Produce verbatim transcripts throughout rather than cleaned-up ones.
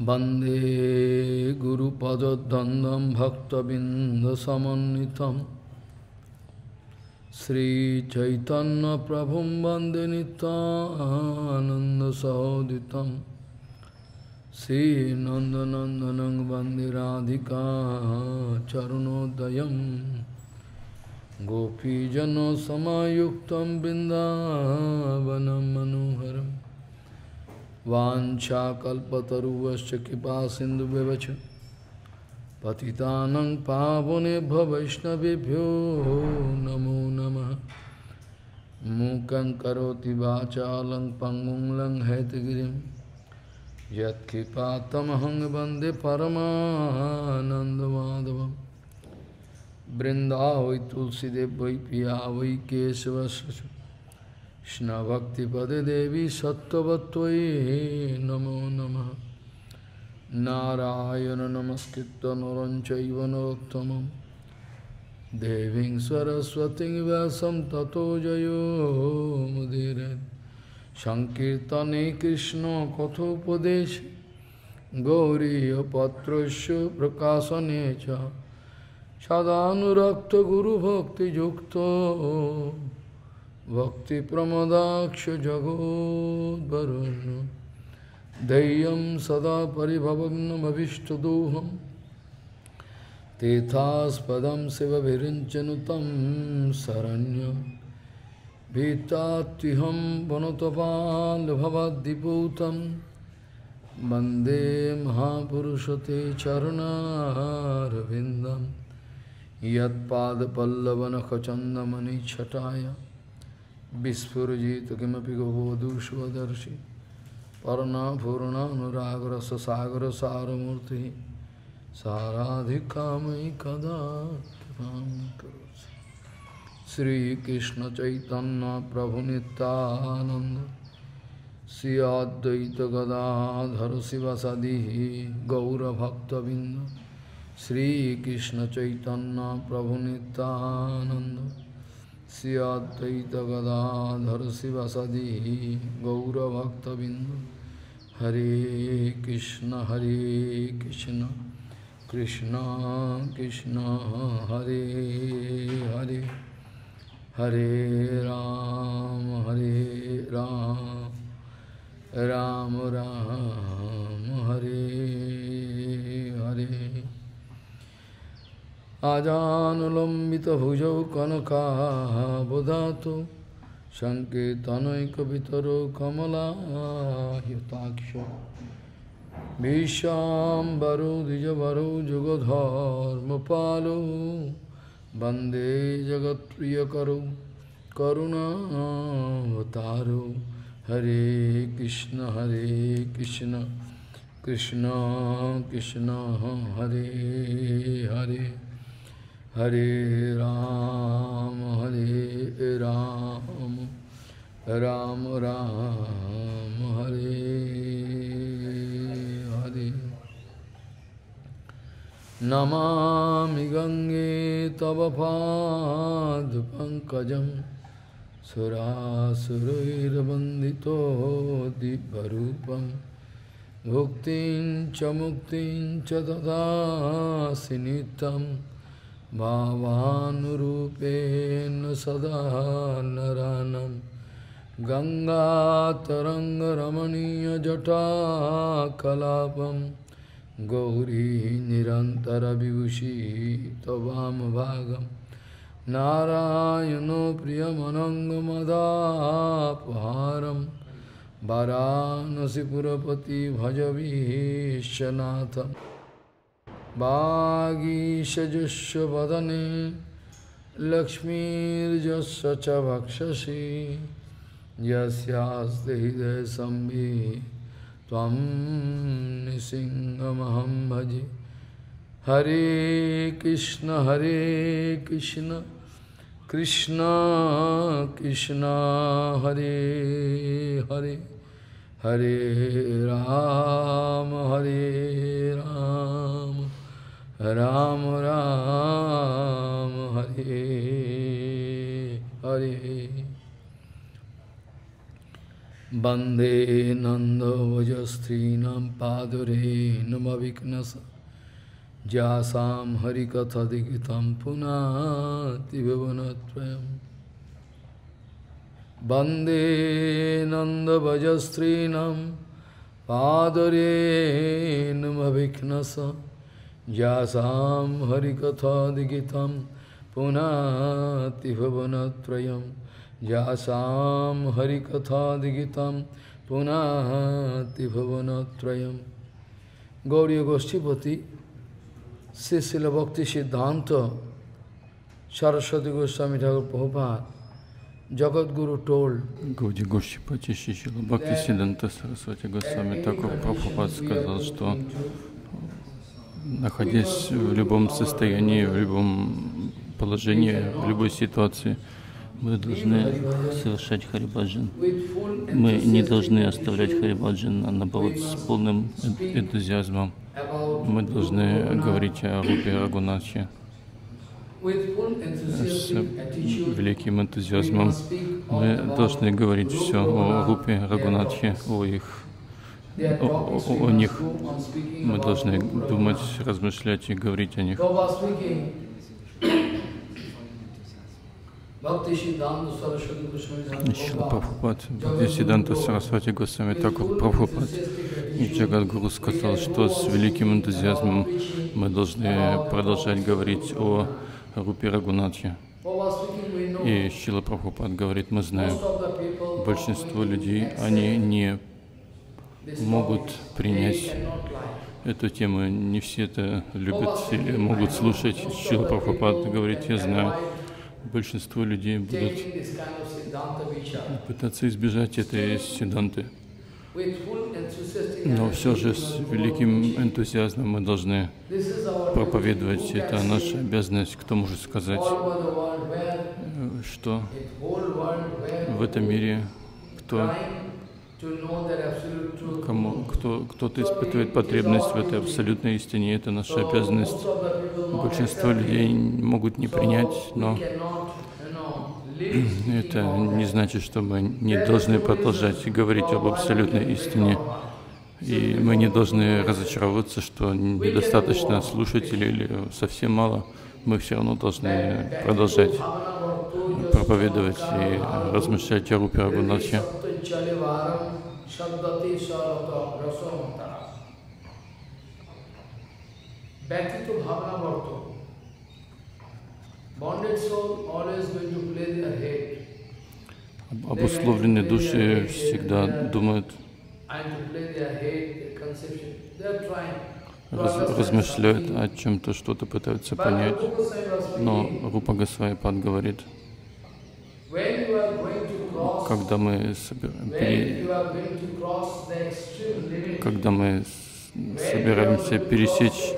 वंदे गुरुपदद्वन्द्वं भक्तबिंदसमन्वितं श्रीचैतन्यप्रभुं वन्दे नित्यानन्दसहोदितं श्रीनन्दनन्दनं वन्दे राधिका चरणोदयं गोपीजनसमायुक्तं बिन्दावनं मनोहरम् वाञ्छाकल्पतरुश्च कृपासिन्धुव्यवच पतितानं पावनेभ्यो वैष्णवेभ्यो नमो नमः। मूकं करोति वाचालं पङ्गुं लङ्घयतिगिरिं यत्कृपातमहं वन्दे परमानन्दमाधवं। वृन्दावै तुलसीदेव वै पिया वै केशवस्य कृष्ण भक्ति पदे देवी सत्ववत्त्वयि नमो नमः। नारायण नमस्कृत्य नरं चैव नरोत्तमं देवीं सरस्वतीं व्यासं ततो जयो मुदीरये। संकीर्तने कृष्ण कथोपदेशे गौरीयपत्रस्य प्रकाशने च सदानुरक्त गुरुभक्तियुक्तो भक्ति प्रमदाक्ष जगोद्वरुण्य धैर्यं सदा परिभवग्नमभीष्टदोहं तीर्थास्पदं शिवभिरिञ्चनुतं शरण्यं भीतात्विहं वनतपालभवद्दिपूतं वन्दे महापुरुषते चरणारविन्दं यत्पादपल्लवनखचन्दमणिच्छटाय विस्फुरजित किमपि गोवधूष्वदर्शि पर्णापूर्णानुरागरससागरसारमूर्ति साराधिकामयि कदा कृपां करोति। श्रीकृष्ण चैतन्य प्रभु नित्यानंद श्री अद्वैत गदाधर शिवसदि गौरभक्तबिंद श्रीकृष्ण चैतन्य प्रभु नित्यानंद श्री अद्वैत गदाधर शिवसदि गौरभक्तबिंद। हरे कृष्ण हरे कृष्ण कृष्ण कृष्ण हरे हरे हरे राम हरे राम राम राम हरे हरे। आजानुलम्बितभुजौ कनकाबदातो संकीर्तनैकपितरो कमलायताक्षो विश्वाम्बरो द्विजवरो जुगधर्मपालो वन्दे जगत्प्रियकरो करुणावतारो। हरे कृष्ण हरे कृष्ण कृष्ण कृष्ण हरे हरे हरे राम हरे राम राम राम हरे हरे। नमामि गंगे तव पादपङ्कजं सुरासुरैर्वन्दितो दिव्यरूपं भुक्तिं च मुक्तिं च ददासि नित्यं भावानुरूपेण सदा नरानं। गंगातरङ्गरमणीयजटाकलापं गौरी निरन्तरविभूषी त्ववामभागं नारायणो प्रियमनङ्गमदापहारं वाराणसीपुरपति भजवीशनाथं। वागीशजुष्व वदने लक्ष्मीर्यस्य च भक्षसि यस्यास्ति हृदये संवित् त्वं नृसिंहमहं भजे। हरे कृष्ण हरे कृष्ण कृष्ण कृष्ण हरे हरे हरे राम हरे राम राम राम हरे Hare. Bande Nanda Vajastrinam Padare Namaviknasa Jasam Harikatha Digitam Punati Bhavanatvayam Bande Nanda Vajastrinam Padare Namaviknasa Jasam Harikatha Digitam Punati Bhavanatvayam Jasam Harikatha Digitam Punati Bhavanatrayam. Gauriya Goshtipati, Srila Bhakti Siddhanta, Saraswati Goswami Thakur Prabhupada, Jagat Guru told, Гауди Гошчипати Шрила Бхакти Сиддханта Сарасвати Госвами Тхакур Прабхупад сказал, что находясь в любом состоянии, в любом положении, в любой ситуации, мы должны совершать харибаджан. Мы не должны оставлять харибаджан, а наоборот с полным энтузиазмом. Мы должны говорить о Рупе Рагунатхе с великим энтузиазмом. Мы должны говорить все о Рупе Рагунатхе, о их, о, о, о них. Мы должны думать, размышлять и говорить о них. Шрила Прабхупад, Бхактисиддханта Сарасвати Госвами Тхакур Прабхупад и Джагадгуру сказал, что с великим энтузиазмом мы должны продолжать говорить о Рупе Рагунатхе. И Шрила Прабхупад говорит, мы знаем, большинство людей, они не могут принять эту тему, не все это любят или могут слушать. Шрила Прабхупад говорит, я знаю, большинство людей будут пытаться избежать этой сиддханты. Но все же с великим энтузиазмом мы должны проповедовать. Это наша обязанность. Кто может сказать, что в этом мире, кто, кому, кто, кто-то испытывает потребность в этой абсолютной истине, это наша обязанность. Большинство людей могут не принять, но это не значит, что мы не должны продолжать говорить об абсолютной истине. И мы не должны разочаровываться, что недостаточно слушателей или совсем мало. Мы все равно должны продолжать проповедовать и размышлять о Рупе Рагунатхе. Обусловленные души всегда думают, раз, размышляют о чем-то, что-то пытаются понять. Но Рупа Госвами-пад говорит, когда мы, пере... когда мы собираемся пересечь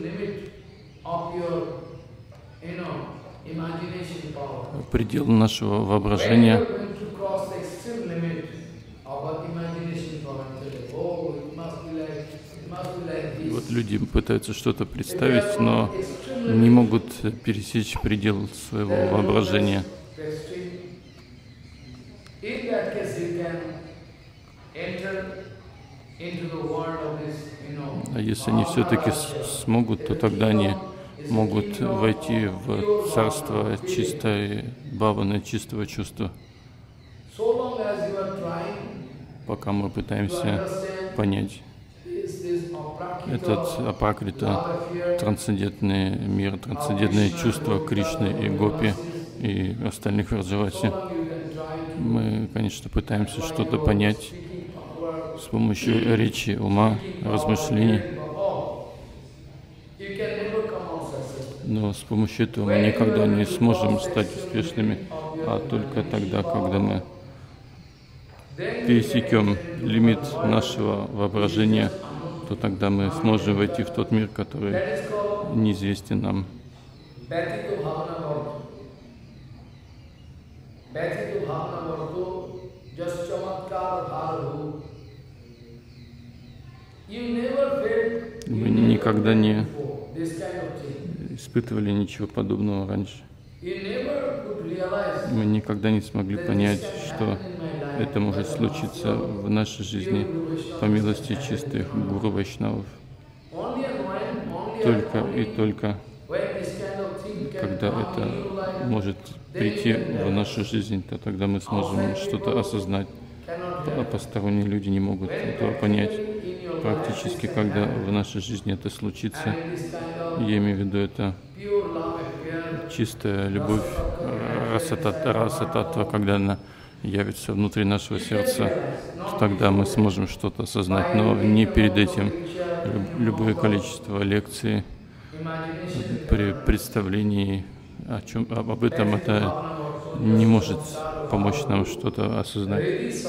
предел нашего воображения, и вот люди пытаются что-то представить, но не могут пересечь предел своего воображения. А если они все-таки смогут, то тогда они могут войти в царство чистой бхаваны, чистого чувства. Пока мы пытаемся понять этот апракрита, трансцендентный мир, трансцендентные чувства Кришны и Гопи и остальных Враджаваси, мы, конечно, пытаемся что-то понять с помощью речи, ума, размышлений. Но с помощью этого мы никогда не сможем стать успешными, а только тогда, когда мы пересекем лимит нашего воображения, то тогда мы сможем войти в тот мир, который неизвестен нам. Мы никогда не испытывали ничего подобного раньше. Мы никогда не смогли понять, что это может случиться в нашей жизни по милости чистых гуру вайшнавов. Только и только когда это может прийти в нашу жизнь, то тогда мы сможем что-то осознать. А посторонние люди не могут этого понять. Практически, когда в нашей жизни это случится, я имею в виду это чистая любовь, раса-таттва, когда она явится внутри нашего сердца, тогда мы сможем что-то осознать, но не перед этим. Любое количество лекций, при представлении о чем, об этом, это не может помочь нам что-то осознать.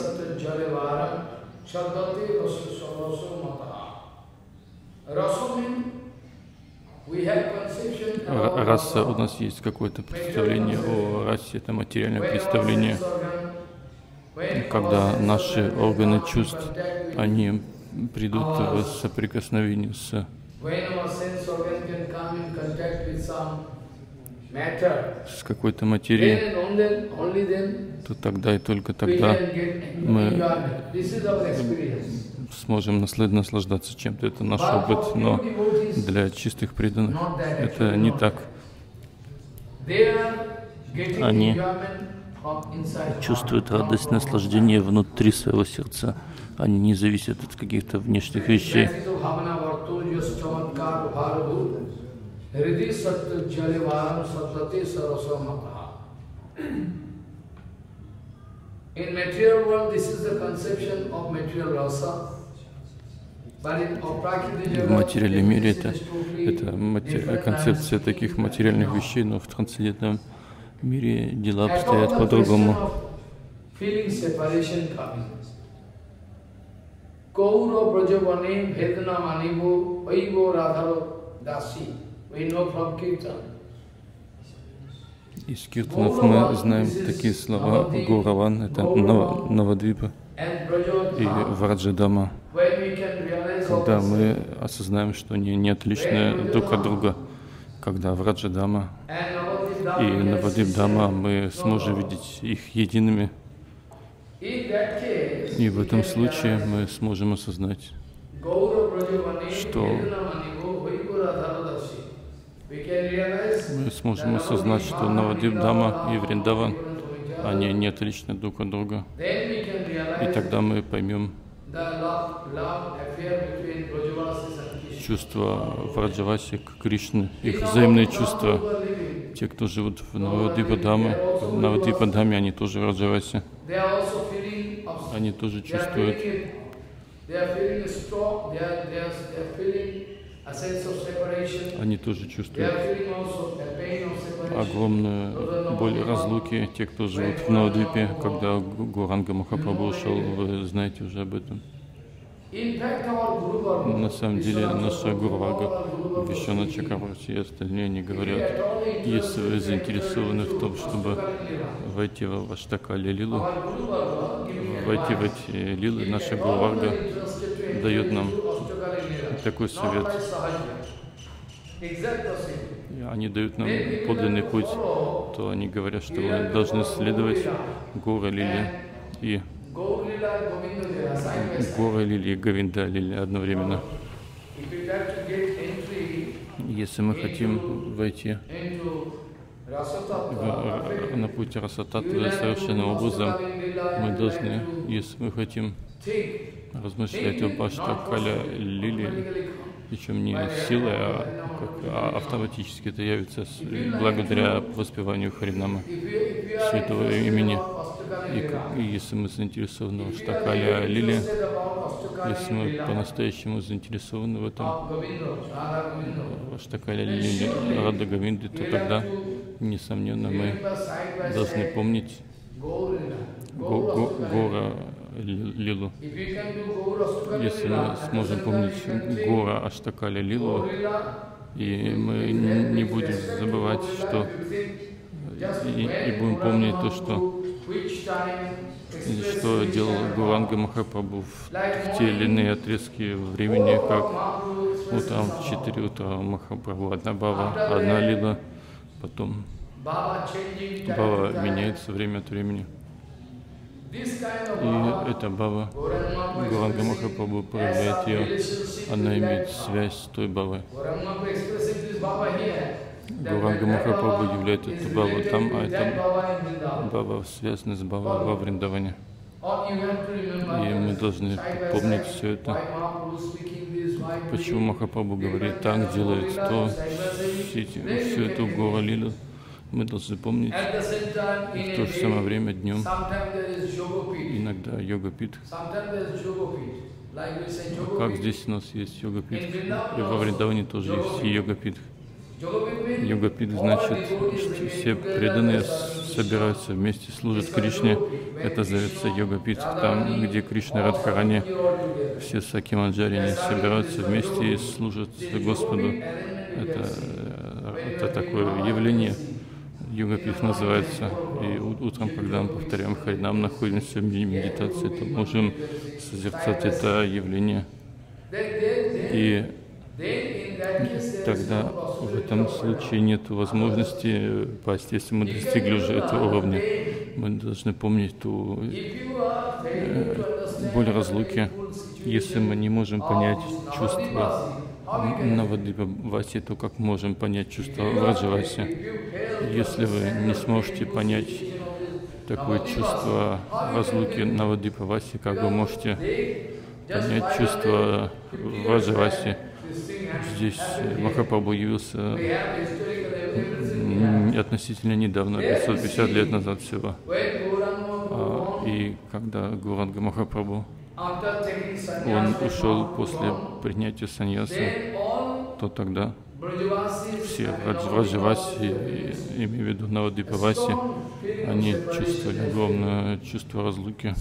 Раса, у нас есть какое-то представление о расе, это материальное представление, когда наши органы чувств, они придут в соприкосновение с с какой-то материей, то тогда и только тогда мы сможем наслаждаться чем-то. Это наш опыт, но для чистых преданных это не так. Они чувствуют радость, наслаждение внутри своего сердца. Они не зависят от каких-то внешних вещей. В материальном мире это, это матери... концепция таких материальных вещей, но в трансцендентном мире дела обстоят по-другому. Из киртанов мы знаем такие слова: Гаураван — это Навадвипа и Враджадама, когда мы осознаем, что они не отличны друг от друга. Когда Враджадама и Навадвипдама, мы сможем видеть их едиными. И в этом случае мы сможем осознать, что мы сможем осознать, что Навадвипдама и Вриндаван, они не отличны друг от друга. И тогда мы поймем чувства Враджаваси к Кришне, их взаимные чувства. Те, кто живут в Навадвипадаме, в Навадвипадаме, они тоже Враджаваси. Они тоже чувствуют Они тоже чувствуют огромную боль разлуки. Те, кто живут в Навадвипе, когда Гауранга Махапрабху ушел, вы знаете уже об этом. На самом деле, наша Гуру Варга, Вишванат Чакраварти и остальные, они говорят, если вы заинтересованы в том, чтобы войти в Аштакали Лилу, войти в эти лилы, наша Гуру Варга дает нам такой совет. Они дают нам подлинный путь, то они говорят, что мы должны следовать Гаура Лиле и Гаура Лиле и Говинда Лиле одновременно. Если мы хотим войти в, на путь Расататтвы совершенным образом, мы должны, если мы хотим размышлять об Аштакали Лиле, причем не силой, а, как, а автоматически это явится с, благодаря воспеванию Харинама, святого имени. И, и если мы заинтересованы в Аштакали Лиле, если мы по-настоящему заинтересованы в этом, в Аштакали Лиле Рада Говинды, то тогда, несомненно, мы должны помнить Гаура Лилу. Если мы сможем помнить Гаура Аштакали Лилу, и мы не будем забывать, что и, и будем помнить то, что, что делал Гауранга Махапрабху в, в те или иные отрезки времени, как утром в четыре утра Махапрабху одна бава, одна лила, потом бава меняется время от времени. И эта бава, Гауранга Махапрабху проявляет ее, она имеет связь с той бавой. Гауранга Махапрабху являет эту баву там, а эта бава связана с бавой во Вриндаване. И мы должны помнить все это. Почему Махапрабху говорит так, делает то, все, эти, все это Гаура-лилу. Мы должны помнить, в то же самое время днем иногда йога-пит. Как здесь у нас есть йога-пит, и во Вриндаване тоже есть йога-пит. Йога-пит значит, что все преданные собираются вместе, служат Кришне. Это зовется йога-пит. Там, где Кришна Радхарани, все саки манджари, они собираются вместе и служат Господу. Это, это такое явление. Йога-пит называется. И утром, когда мы повторяем Харинам, находимся в медитации, то можем созерцать это явление. И тогда в этом случае нет возможности пасть, если мы достигли уже этого уровня. Мы должны помнить ту э, боль разлуки. Если мы не можем понять чувство Навадвипа-васи, то как можем понять чувство Враджаваси? Если вы не сможете понять такое чувство разлуки Навадвипа-васи, как вы можете понять чувство Враджаваси? Здесь Махапрабху явился относительно недавно, пятьсот пятьдесят лет назад всего. И когда Гауранга Махапрабху, он ушел после принятия саньяса, то тогда все Враджаваси, имею в виду Навадвипа-васи, они чувствовали огромное чувство разлуки.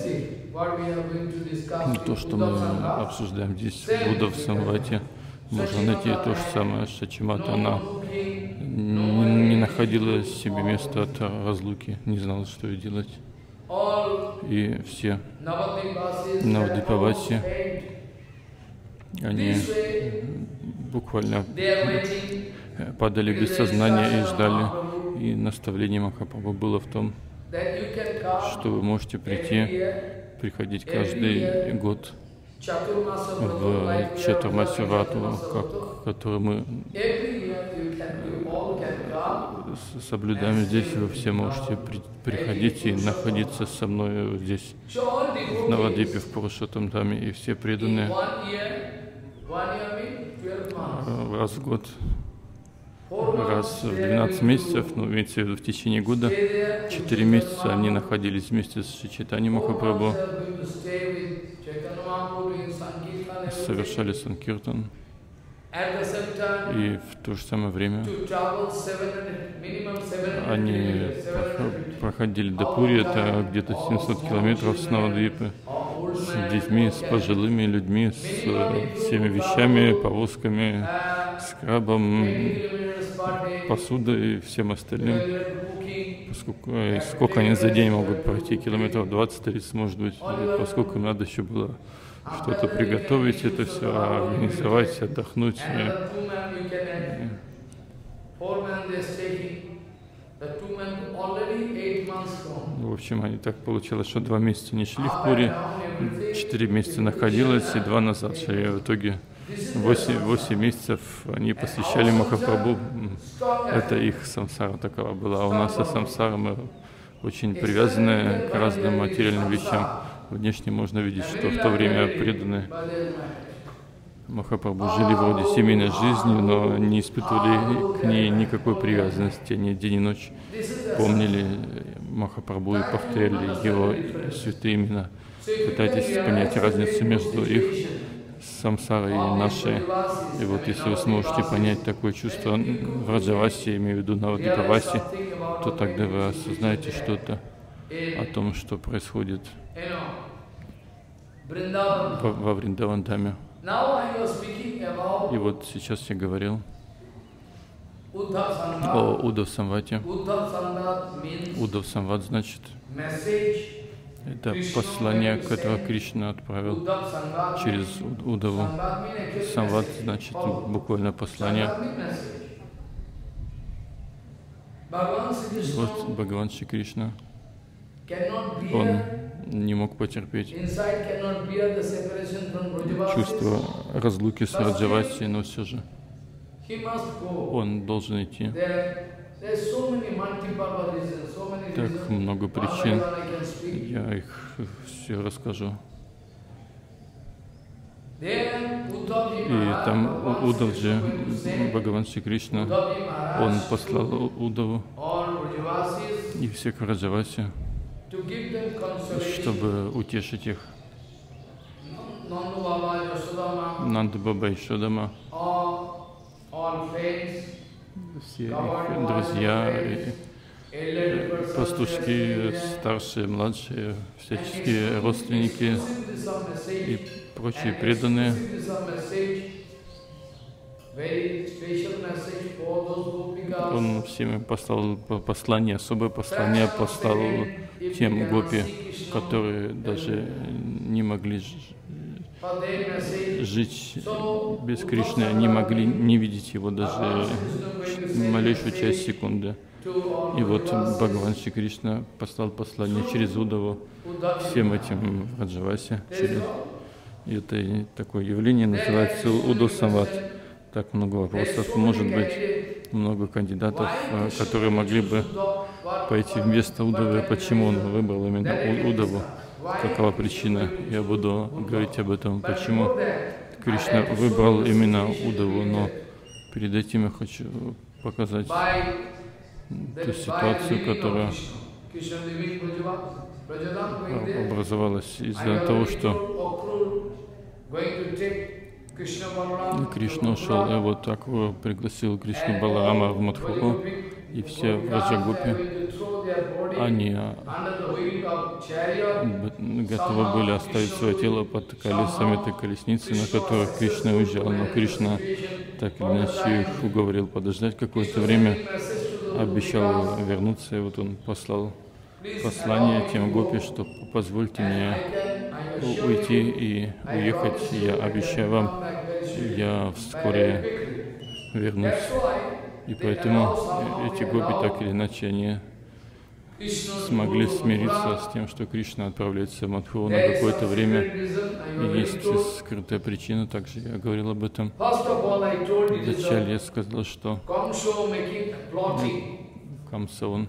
То, что мы обсуждаем здесь в Удав-самвате, можно найти то же самое, что Шачимата, она не, не находила себе места от разлуки, не знала, что ей делать. И все Навадвипа-васи, они буквально падали без сознания и ждали. И наставление Махапрабху было в том, что вы можете прийти, приходить каждый год в Чатурмасиврату, который мы соблюдаем здесь. Вы все можете при, приходить и находиться со мной здесь, в Навадвипе, в Пурушоттам-дхаме, и все преданные раз в год, раз в двенадцать месяцев, ну, имеется в виду в течение года, четыре месяца они находились вместе с Шри Чайтанья Махапрабху, совершали санкиртан, и в то же самое время они проходили до Пури, это где-то семьсот километров с Навадвипы, с детьми, с пожилыми людьми, с всеми вещами, повозками, скрабом, посудой и всем остальным. Поскольку, сколько они за день могут пройти, километров двадцать-тридцать, может быть, поскольку им надо еще было что-то приготовить, это все организовать, отдохнуть. В общем, они так получилось, что два месяца не шли в Пури, четыре месяца находилось и два назад шли. В итоге восемь, восемь месяцев они посвящали Махапрабху. Это их самсара такова была. А у нас и самсара, мы очень привязаны к разным материальным вещам. Внешне можно видеть, что в то время преданные Махапрабху жили вроде семейной жизнью, но не испытывали к ней никакой привязанности. Они день и ночь помнили Махапрабху и повторяли его святые имена. Пытайтесь понять разницу между их самсарой и нашей. И вот если вы сможете понять такое чувство Враджаваси, я имею в виду Навадвипа-васи, то тогда вы осознаете что-то о том, что происходит во, во Вриндаван-дхаме. И вот сейчас я говорил о Удав-самвате. Удав-самват значит, это послание, которое Кришна отправил через Удаву. Самват значит буквально послание. Вот Бхагаван Шри Кришна Он не мог потерпеть чувство разлуки с Раджаваси, но все же он должен идти. Так много причин, я их все расскажу. И там Удавджи, Бхагаван Шри Кришна, он послал Удаву и всех Раджаваси, чтобы утешить их. Нанда Баба и Шодама, все их друзья, пастушки, старшие, младшие, всяческие родственники и прочие преданные. Он всем послал послание, особое послание послал тем гопи, которые даже не могли жить без Кришны, не могли не видеть его даже малейшую часть секунды. И вот Бхагаван Шри Кришна послал послание через Удаву всем этим Раджаваси. Через... И это такое явление называется Удо-самват. Так много вопросов, может быть, много кандидатов, которые могли бы пойти вместо Удавы. Почему он выбрал именно Удаву? Какова причина? Я буду говорить об этом. Почему Кришна выбрал именно Удаву? Но перед этим я хочу показать ту ситуацию, которая образовалась из-за того, что Кришна ушел, и вот так пригласил Кришну Баларама в Мадхуру, и все Раджагопи, они готовы были оставить свое тело под колесами этой колесницы, на которой Кришна уезжал, но Кришна так или иначе их уговорил подождать какое-то время, обещал вернуться, и вот он послал послание тем гопи, что позвольте мне уйти и уехать, я обещаю вам, я вскоре вернусь. И поэтому эти гопи так или иначе они смогли смириться с тем, что Кришна отправляется в Мадхуру на какое-то время. И есть скрытая причина, также я говорил об этом. Вначале я сказал, что Камса, он,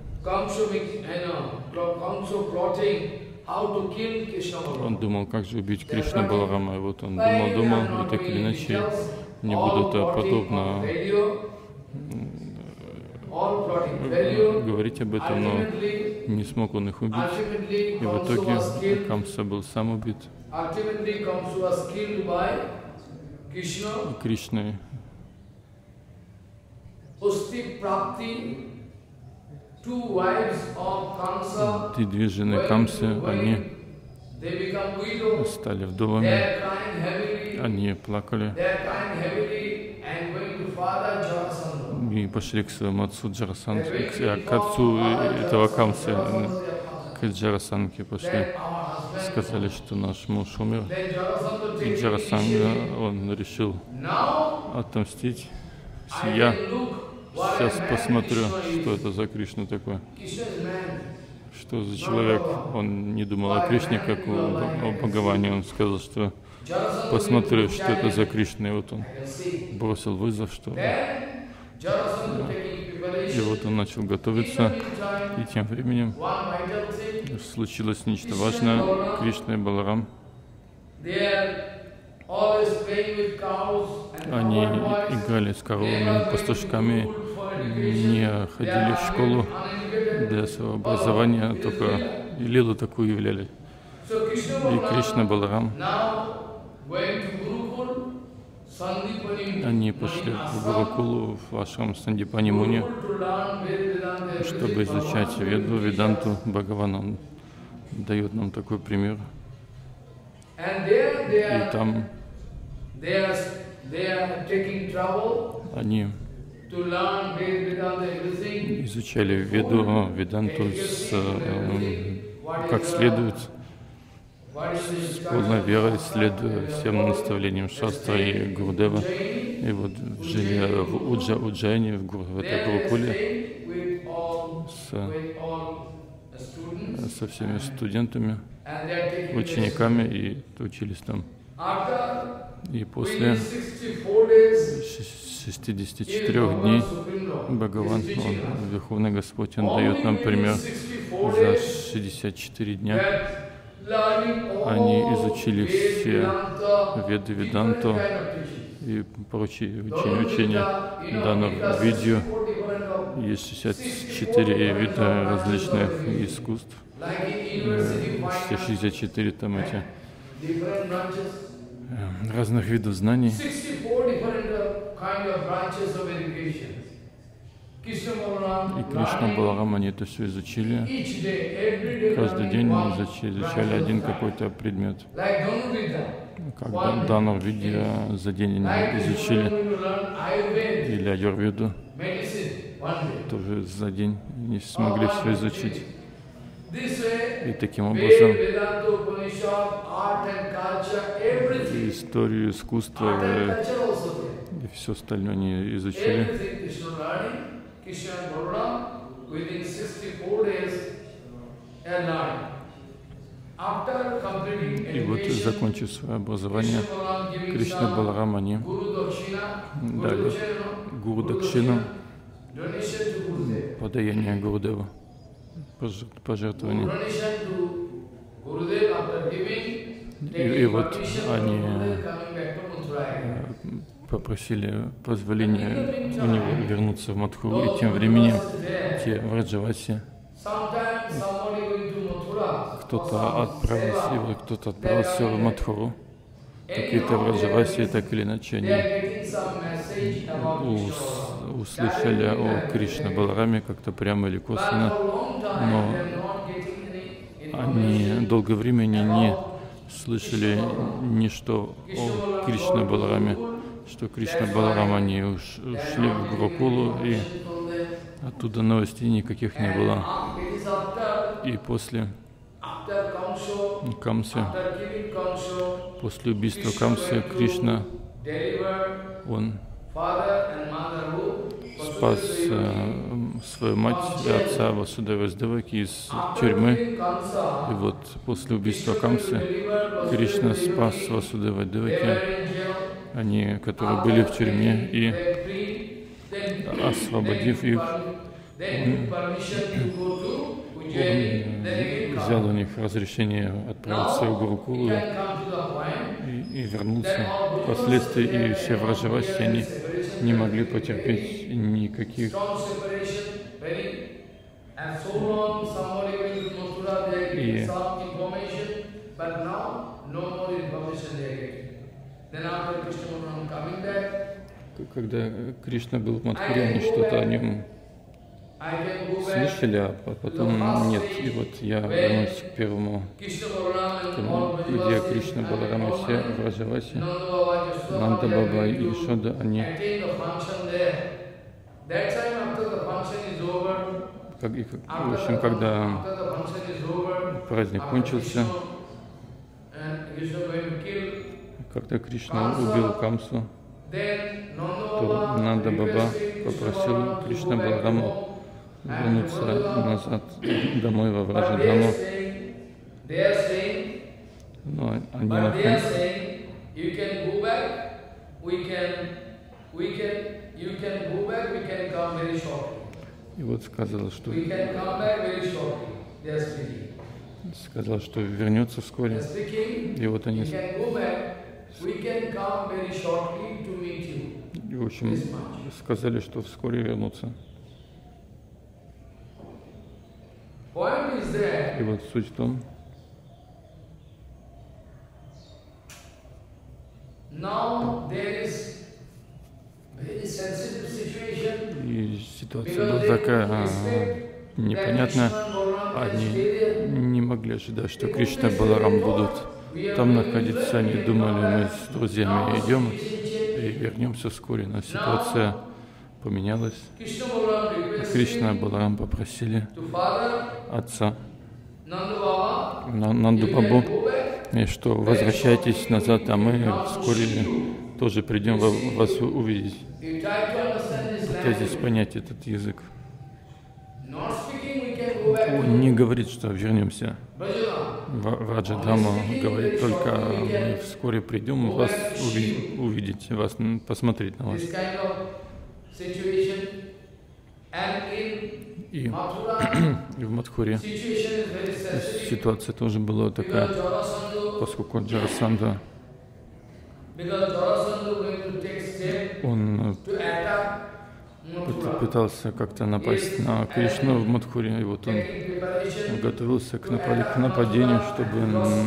он думал, как же убить Кришну Баларама. И вот он думал, думал, и так или иначе не буду это подобно говорить об этом, но не смог он их убить. И в итоге Камса был сам убит. И Кришной те две жены Камсы, они стали вдовами, они плакали и пошли к своему отцу Джарасандху, к отцу этого Камсы, к Джарасандхе пошли, сказали, что наш муж умер, и Джарасандха, он решил отомстить. Я сейчас посмотрю, что это за Кришна такой. Что за человек? Он не думал о Кришне, как о Бхагаване. Он сказал, что посмотрю, что это за Кришна. И вот он бросил вызов, что... И вот он начал готовиться. И тем временем случилось нечто важное. Кришна и Баларам, они играли с коровами, пастушками, не ходили в школу для своего образования, только лилу такую являли. И Кришна Баларам, они пошли в Гурукулу, в ашрам Сандипани Муни, чтобы изучать Веду, Веданту. Бхагаван, он дает нам такой пример. И там они изучали Веду, Веданту с, э, как следует, с полной верой, следуя всем наставлениям Шастра и Гурудева. И вот жили в Уджа, Уджайне, в, в этой Гурукуле, с со всеми студентами, учениками и учились там. И после шестидесяти четырёх дней Бхагаван, он, Верховный Господь, он дает нам пример. За шестьдесят четыре дня они изучили все Веды, Веданту и прочие учения, учения данных видео. Есть шестьдесят четыре вида различных искусств, все шестьдесят четыре там эти разных видов знаний. И Кришна, Баларам, они это все изучили. Каждый день изучали, изучали один какой-то предмет. Как Данур Видья за день они изучили. Или Аюрведу. Тоже за день не смогли все изучить. И таким образом историю, искусство и все остальное они изучили. И вот, закончив свое образование, Кришна, Баларам, они дали Гуру Дакшину, подаяние Гурудеву, пожертвование. И, и вот они попросили позволения у него вернуться в Мадхуру, и тем временем те Враджаваси, кто-то отправился, кто-то отправился в Мадхуру, какие-то Враджаваси, так или иначе, они ус, услышали о Кришна Балараме как-то прямо или косвенно, но они долгое время не слышали ничто о Кришна Балараме, что Кришна Баларам, они уш, ушли в Гурукулу, и оттуда новостей никаких не было. И после Камсы, после убийства Камсы, Кришна, он спас э, свою мать и отца Васудева с Деваки из тюрьмы. И вот после убийства Камсы Кришна спас Васудева и Деваки, они, которые были в тюрьме, и освободив их, он, он взял у них разрешение отправиться в Гурукулу и, и вернулся. Впоследствии и все Враджаваси, они не могли потерпеть никаких и когда Кришна был в Мадхуре, они что-то о нем слышали, а потом нет. И вот я вернусь к первому, тому, где Кришна, Баларам и все Враджаваси, Нанда Баба и Ишода, они, как, в общем, когда праздник кончился, когда Кришна убил Камсу, то Нанда Баба попросил Кришна Баларама вернуться назад домой во Враджадхаму. Но они находятся. И вот сказал, что сказал, что вернется вскоре. И вот они и, в общем, сказали, что вскоре вернутся. И вот суть в том, и ситуация была такая а, непонятная. Они не могли ожидать, что Кришна и Баларам будут там находиться. Они думали, мы с друзьями идем и вернемся вскоре. Но ситуация поменялась. Кришна и Баларам попросили отца Нанду Бабу, и что возвращайтесь назад, а мы вскоре тоже придем вас увидеть. Пытайтесь понять этот язык. Он не говорит, что вернемся в Раджадаму, говорит только, мы вскоре придем вас уви- увидеть, вас, посмотреть на вас. И, и в Мадхуре ситуация тоже была такая, поскольку Джарасандха, он пытался как-то напасть на Кришну в Мадхуре, и вот он готовился к, напад... к нападению, чтобы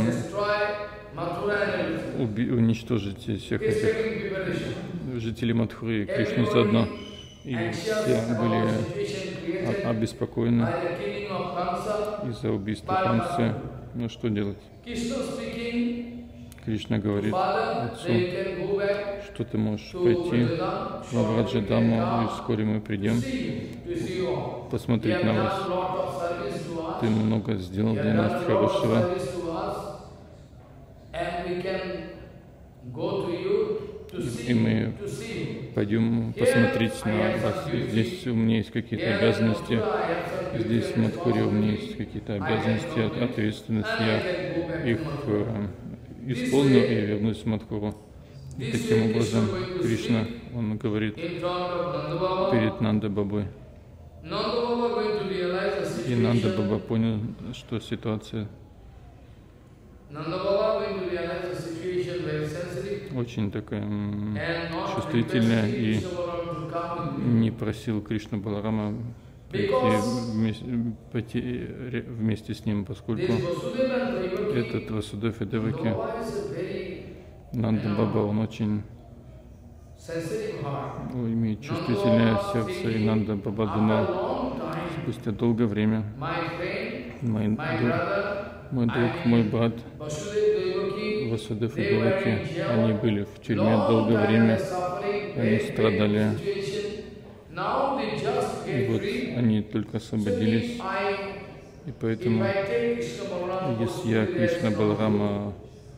уби... уничтожить всех этих жителей Мадхуры и Кришну заодно. И все были обеспокоены из-за убийства Камсы. Ну что делать? Кришна говорит отцу, что ты можешь пойти в Раджадаму, и вскоре мы придем посмотреть на вас. Ты много сделал для нас хорошего. И мы пойдем посмотреть на вас. Здесь у меня есть какие-то обязанности. Здесь в Мадхуре у меня есть какие-то обязанности, ответственность. Я их исполню и вернусь в Мадхуру. И таким образом Кришна, он говорит перед Нанда Бабой. И Нанда Баба понял, что ситуация очень такая чувствительная, и не просил Кришну Баларама пойти вместе, пойти вместе с ним, поскольку этот Васудев и Деваки, Нанда Баба, он очень имеет чувствительное сердце, и Нанда Баба думал, спустя долгое время, мой друг, мой, друг, мой брат Васудев и Деваки, они были в тюрьме долгое время, они страдали. И вот они только освободились, и поэтому, если я Кришна Баларама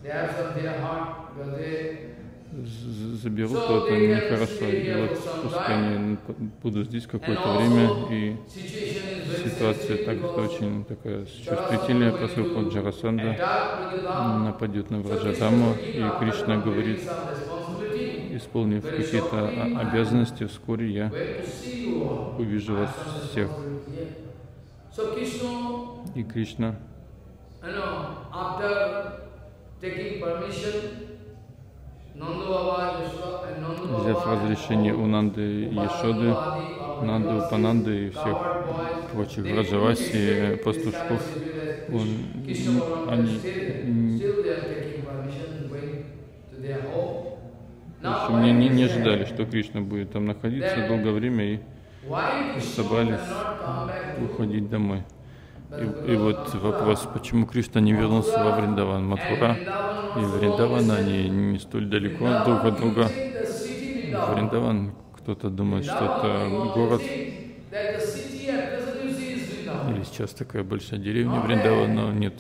заберу, то это нехорошо. И вот пускай они будут здесь какое-то время, и ситуация так-то очень такая чувствительная, поскольку Джарасандха нападет на Враджадаму, и Кришна говорит, исполнив какие-то обязанности, вскоре я увижу вас всех. И Кришна, взяв разрешение у Нанды и Ешоды, Нанды, Упананды и всех прочих Враджаваси, пастушков, он, они в общем, не, не, не ожидали, что Кришна будет там находиться долгое время, и собрались уходить домой. И, и вот вопрос, почему Кришна не вернулся во Вриндаван? Мадхура и Вриндаван, они не столь далеко друг от друга. Вриндаван, кто-то думает, что это город, или сейчас такая большая деревня Вриндаван, но нет.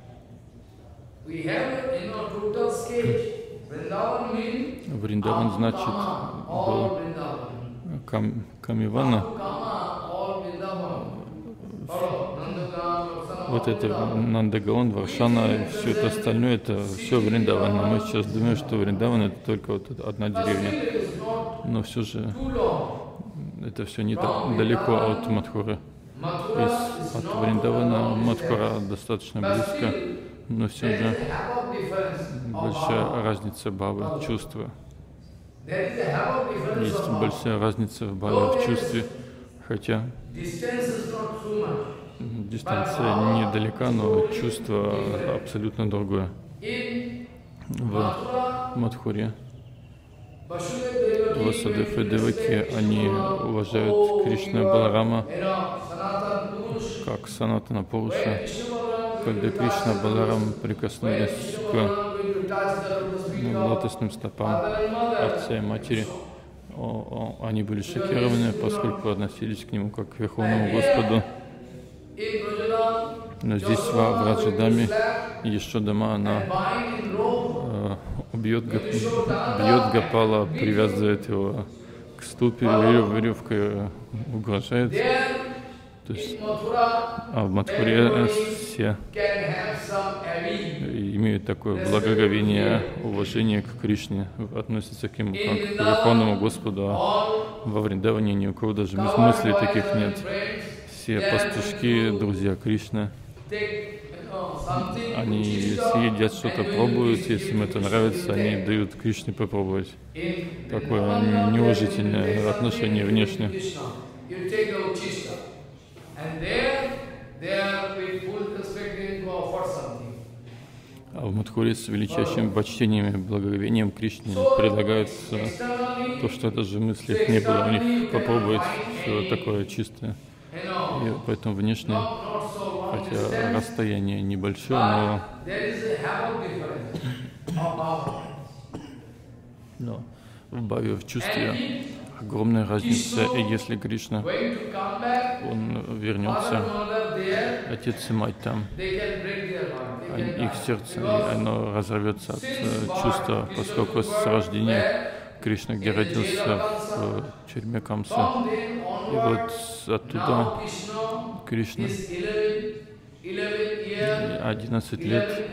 Вриндаван значит до Кам, Камивана. Вот это Нандагаон, Варшана, все это остальное, это все Вриндаван. Но мы сейчас думаем, что Вриндаван это только вот одна деревня. Но все же это все не так далеко от Мадхуры. Из, от Вриндавана Мадхура достаточно близко, но все же большая разница бхавы, чувства. Есть большая разница в бхаве, в чувстве, хотя дистанция недалека, но чувство абсолютно другое. В Мадхуре Васудев и Деваки, они уважают Кришну и Баларама как Санатана Пуруша. Когда Кришна и Баларам прикоснулись к лотосным стопам отца и матери, о, о, они были шокированы, поскольку относились к нему как к Верховному Господу. Но здесь в Раджадаме Ешодама, она э, убьет, бьет Гопала, привязывает его к ступе, веревкой угрожает. То есть, а в Мадхуре все имеют такое благоговение, уважение к Кришне, относятся к Нему как к Верховному Господу, а во Вриндаване ни у кого даже мыслей таких нет. Все пастушки, друзья Кришны, они съедят что-то, пробуют, если им это нравится, они дают Кришне попробовать. Такое неуважительное отношение внешне. А в Мадхуре с величайшим почтением и благоговением Кришне предлагается то, что даже в мыслях не было у них, попробовать все такое чистое. И поэтому внешне, хотя расстояние небольшое, но, но в бхаве, в чувстве огромная разница. И если Кришна, он вернется, отец и мать там, их сердце, оно разорвется от чувства, поскольку с рождения Кришна, где родился в тюрьме Камса, и вот оттуда Кришна одиннадцать лет,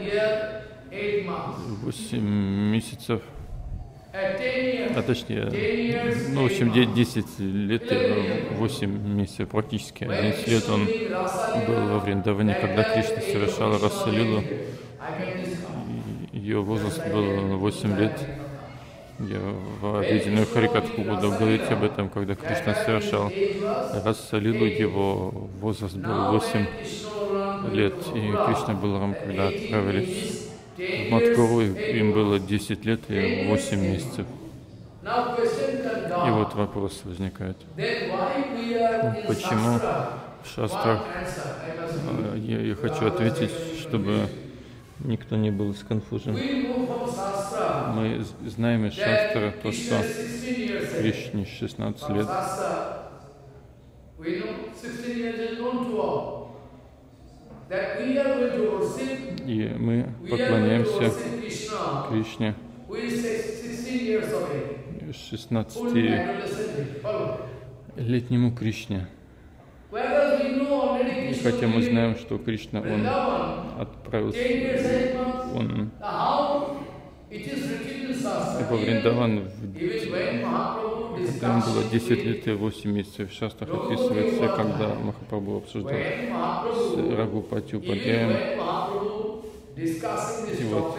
восемь месяцев, а точнее, ну, в общем, десять лет и восемь месяцев, практически одиннадцать лет он был во Вриндаване, когда Кришна совершал Раса-лилу. Ее возраст был восемь лет. Я в объединенную Харикатху буду говорить об этом, когда Кришна совершал Раса-лилу, его возраст был восемь лет, и Кришна был рам, когда отправились в Мадхуру, им было десять лет и восемь месяцев. И вот вопрос возникает. Почему в шастрах, я, я хочу ответить, чтобы никто не был сконфужен. Мы знаем из шастра то, что Кришне шестнадцать лет. И мы поклоняемся Кришне шестнадцатилетнему Кришне. И хотя мы знаем, что Кришна, он отправился, он во Вриндаван, когда ему было десять лет и восемь месяцев. В шастрах описывается, когда Махапрабху обсуждал с Рагупати Упадьяем. И вот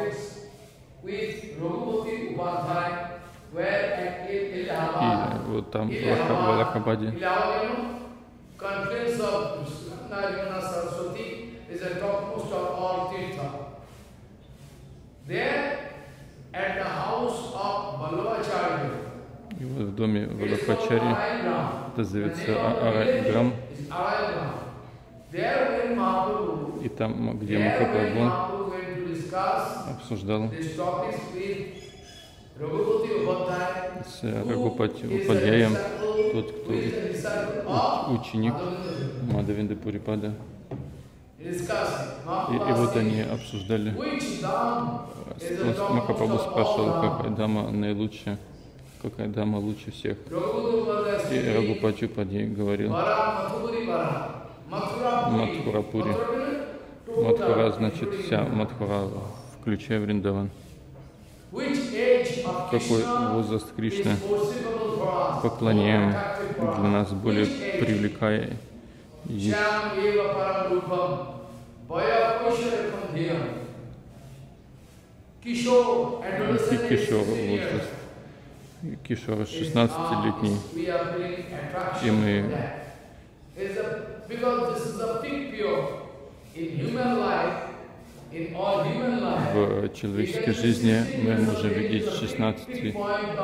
и вот там, в Аллахабаде, и вот в доме Валабхачари, это зовется Арай-грам, и там, где Махапрабху обсуждал с Рагупати Упадьяем, тот, кто ученик Мадхавенды Пурипада. И, и вот они обсуждали. Махапрабху спрашивал, какая дама наилучшая, какая дама лучше всех. И Рагупати Упадьяй говорил: Мадхурапури. Мадхура значит вся Мадхура, включая Вриндаван. Какой возраст Кришны поклоняем для нас более привлекая есть. Кишор возраст. Кишор шестнадцатилетний. И мы в человеческой жизни мы можем видеть шестнадцать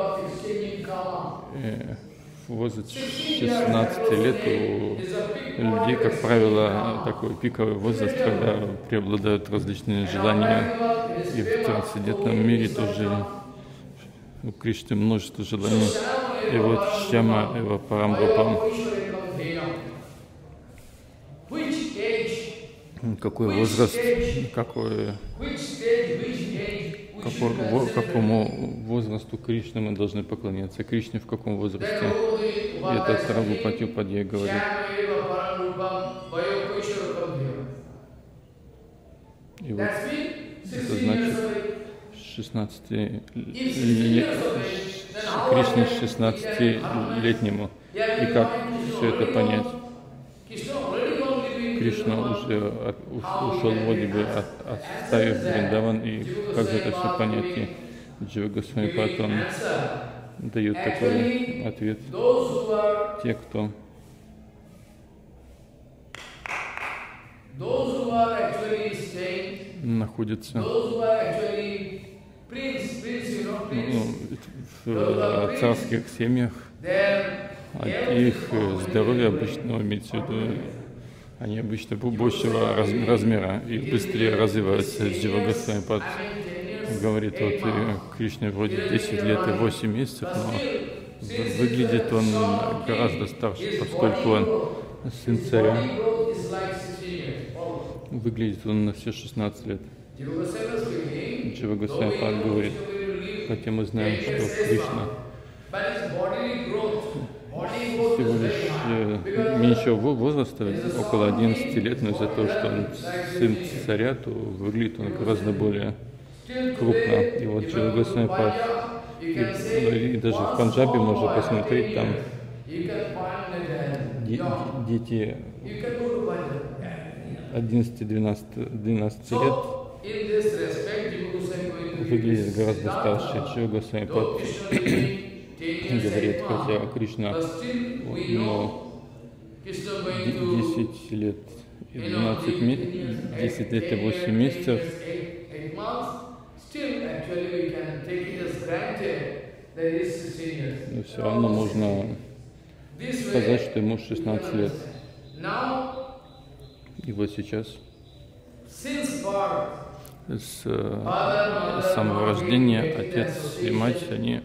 возраст шестнадцати лет у людей, как правило, такой пиковый возраст, когда преобладают различные желания. И в трансцендентном мире тоже у Кришны множество желаний. И вот Шьяма Эва Парамрупам. Какой возраст, какой, какой, какому возрасту Кришны мы должны поклоняться? Кришне в каком возрасте? И это Рагупати Упадьяй говорит. И вот это значит шестнадцатилетнему, Кришне шестнадцатилетнему. И как все это понять? Кришна уже от, ушел вроде бы, от, оставив Вриндаван, и как же это все понять? И Джива Госвами Пад, он дает такой ответ. Те, кто находится ну, в царских семьях, их здоровье обычно, имеется в виду, они обычно большего размера и быстрее развиваются. Джива Госвами Пад говорит, вот Кришне вроде десять лет и восемь месяцев, но выглядит он гораздо старше, поскольку он сын царя. Выглядит он на все шестнадцать лет. Джива Госвами Пад говорит, хотя мы знаем, что Кришна всего лишь э, меньшего возраста, около одиннадцати лет, но из-за того, что он сын царя, то выглядит он гораздо более крупно. И вот Джива Госвами Пад, и, и даже в Панджабе можно посмотреть, там дети одиннадцати-двенадцати лет выглядит гораздо старше. Джива Госвами Пад говорит, хотя Кришна, ну, десять лет и двенадцать десять лет и восемь месяцев, но все равно можно сказать, что ему шестнадцать лет. И вот сейчас с самого рождения отец и мать, они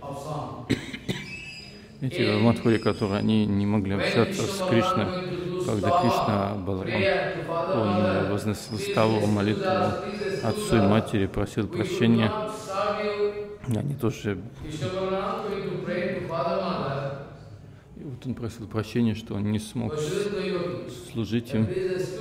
эти в Мадхуре, которые они не могли общаться с Кришной, когда Кришна Баларам, он возносил ставу молитву отцу и матери, просил прощения. Они тоже. И вот он просил прощения, что он не смог служить им.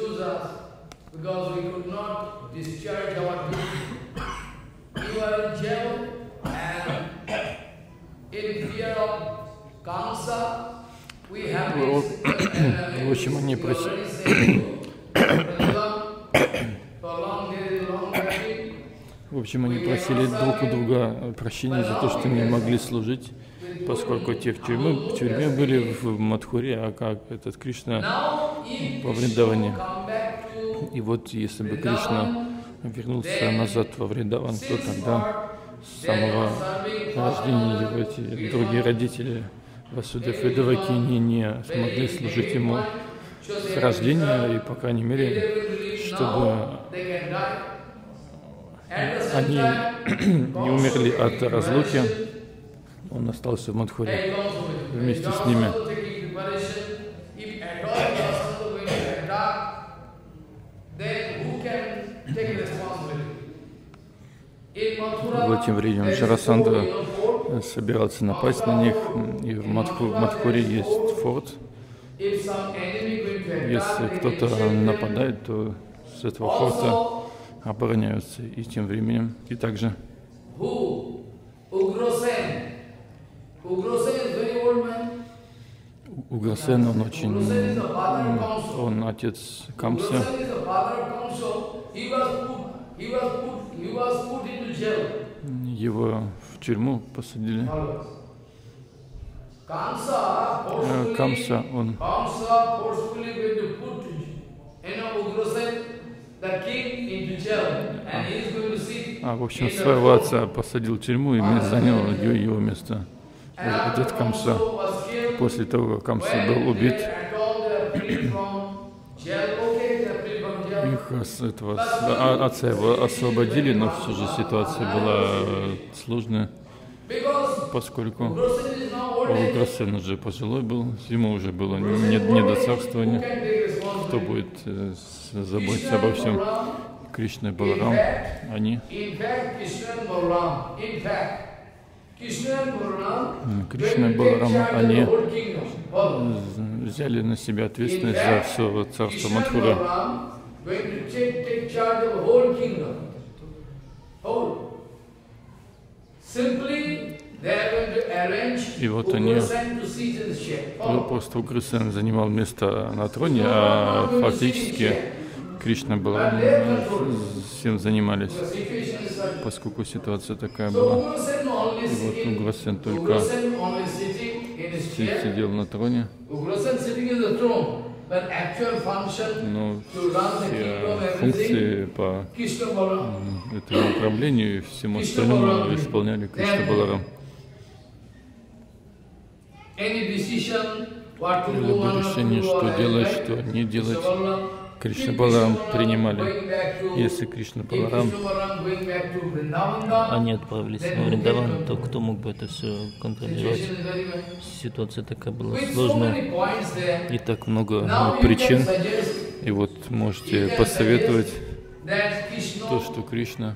В общем, они просили. В общем, они просили друг у друга прощения за то, что не могли служить, поскольку те в тюрьме, в тюрьме были в Мадхуре, а как этот Кришна во Вриндаване. И вот если бы Кришна вернулся назад во Вриндаван, то тогда с самого рождения его эти другие родители Васудев и Деваки не, не смогли служить ему с рождения, и, по крайней мере, чтобы они не умерли от разлуки, он остался в Мадхуре вместе с ними. Вот тем временем Джарасандха собирался напасть на них, и в, Мадху, в Мадхуре есть форт. Если кто-то нападает, то с этого форта обороняются. И тем временем, и также Уграсен, он очень, он отец Камсы. Его в тюрьму посадили. Камса, он а, в общем, своего отца посадил в тюрьму и занял его место. Этот Камса, после того, как Камса был убит, их с этого с, отца его освободили, но все же ситуация была сложная, поскольку Уграсен уже пожилой был, ему уже было не, не до царствования, кто будет э, заботиться обо всем. Кришна и Баларам, они Кришна и Баларам, они взяли на себя ответственность за все царство Мадхуры. И вот они, просто Уграсен занимал место на троне, а фактически Кришна Баларам всем занимались, поскольку ситуация такая была. И вот Уграсен только сидел на троне, но все функции по этому управлению и всему остальному исполняли Кришна Баларам. Любое решение, что делать, что не делать, Кришна Баларам принимали. Если Кришна Баларам они отправились во Вриндаван, то кто мог бы это все контролировать? Ситуация такая была сложная, и так много причин. И вот можете посоветовать то, что Кришна,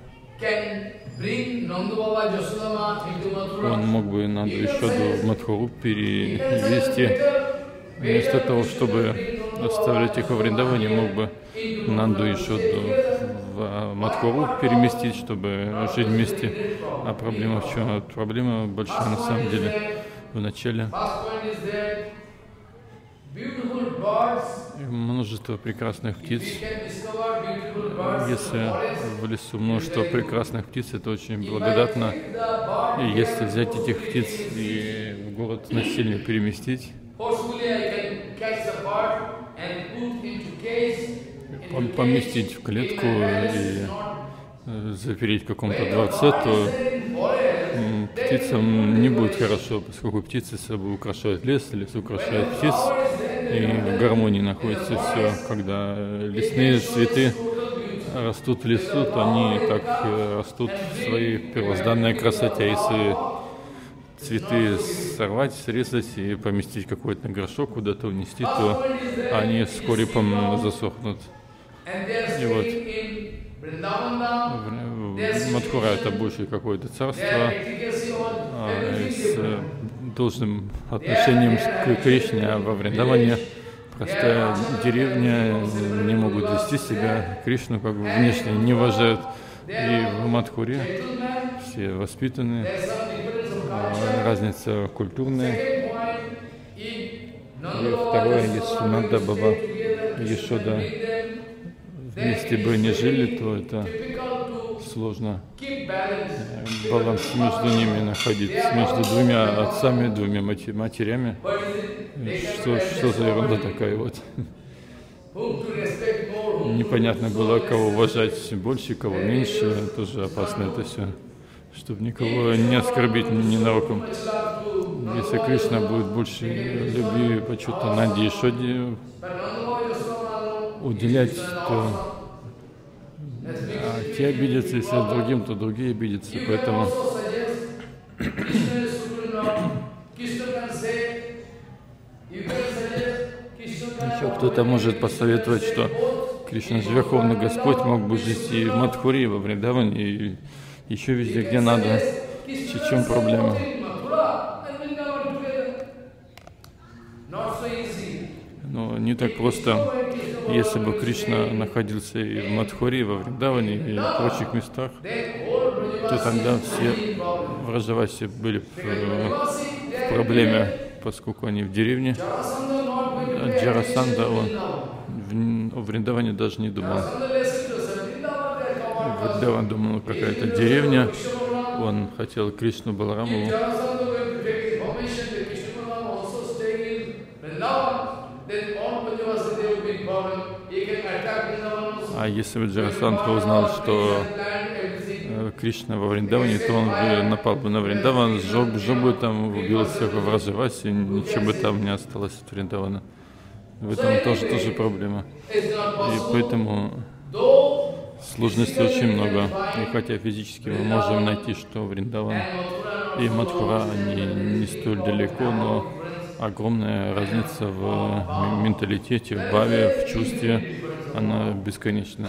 он мог бы Нанду Яшоду в Мадхуру перевести. Вместо того, чтобы оставлять их во Вриндаване, мог бы Нанду Яшоду в Мадхуру переместить, чтобы жить вместе. А проблема в чем? Проблема большая на самом деле. В начале множество прекрасных птиц. Если в лесу множество прекрасных птиц, это очень благодатно. И если взять этих птиц и в город насильно переместить, поместить в клетку и запереть в каком-то дворце, то птицам не будет хорошо, поскольку птицы собой украшают лес, лес украшает птиц, и в гармонии находится все. Когда лесные цветы растут в лесу, то они так растут в своей первозданной красоте. Если цветы сорвать, срезать и поместить какой-то горшок, куда-то унести, то они вскоре засохнут. И вот Мадхура — это больше какое-то царство, а с должным отношением к Кришне, а во Вриндаване простая деревня, не могут вести себя, Кришну как бы внешне не уважают. И в Мадхуре все воспитаны, разница культурная. И второе, если Нанда Баба и Яшода вместе бы не жили, то это сложно баланс между ними находить, между двумя отцами, двумя матерями. Что, что за ерунда такая вот? Непонятно было, кого уважать больше, кого меньше. Тоже опасно это все, чтобы никого не оскорбить ненароком. Если Кришна будет больше любви и почета Нанде и Яшоде уделять, то а те обидятся, если с другим, то другие обидятся. Поэтому еще кто-то может посоветовать, что Кришна же Верховный Господь, мог бы жить и в Мадхуре, и во Вриндаване, и еще везде, где надо. В чем проблема? Но не так просто. Если бы Кришна находился и в Мадхуре, и во Вриндаване, и в прочих местах, то тогда все вражаваси были в, в проблеме, поскольку они в деревне. А Джарасанда, он в, в Вриндаване даже не думал. Вриндаван думал, какая-то деревня. Он хотел Кришну Баларамову. А если бы Джарасандха узнал, что Кришна во Вриндаване, то он бы напал бы на Вриндаван, сжег, сжег бы там, убил всех в Вражаваси, ничего бы там не осталось от Вриндавана. В этом тоже, тоже проблема. И поэтому сложностей очень много. И хотя физически мы можем найти, что Вриндаван и Мадхура, они не столь далеко, но огромная разница в менталитете, в бхаве, в чувстве, она бесконечна.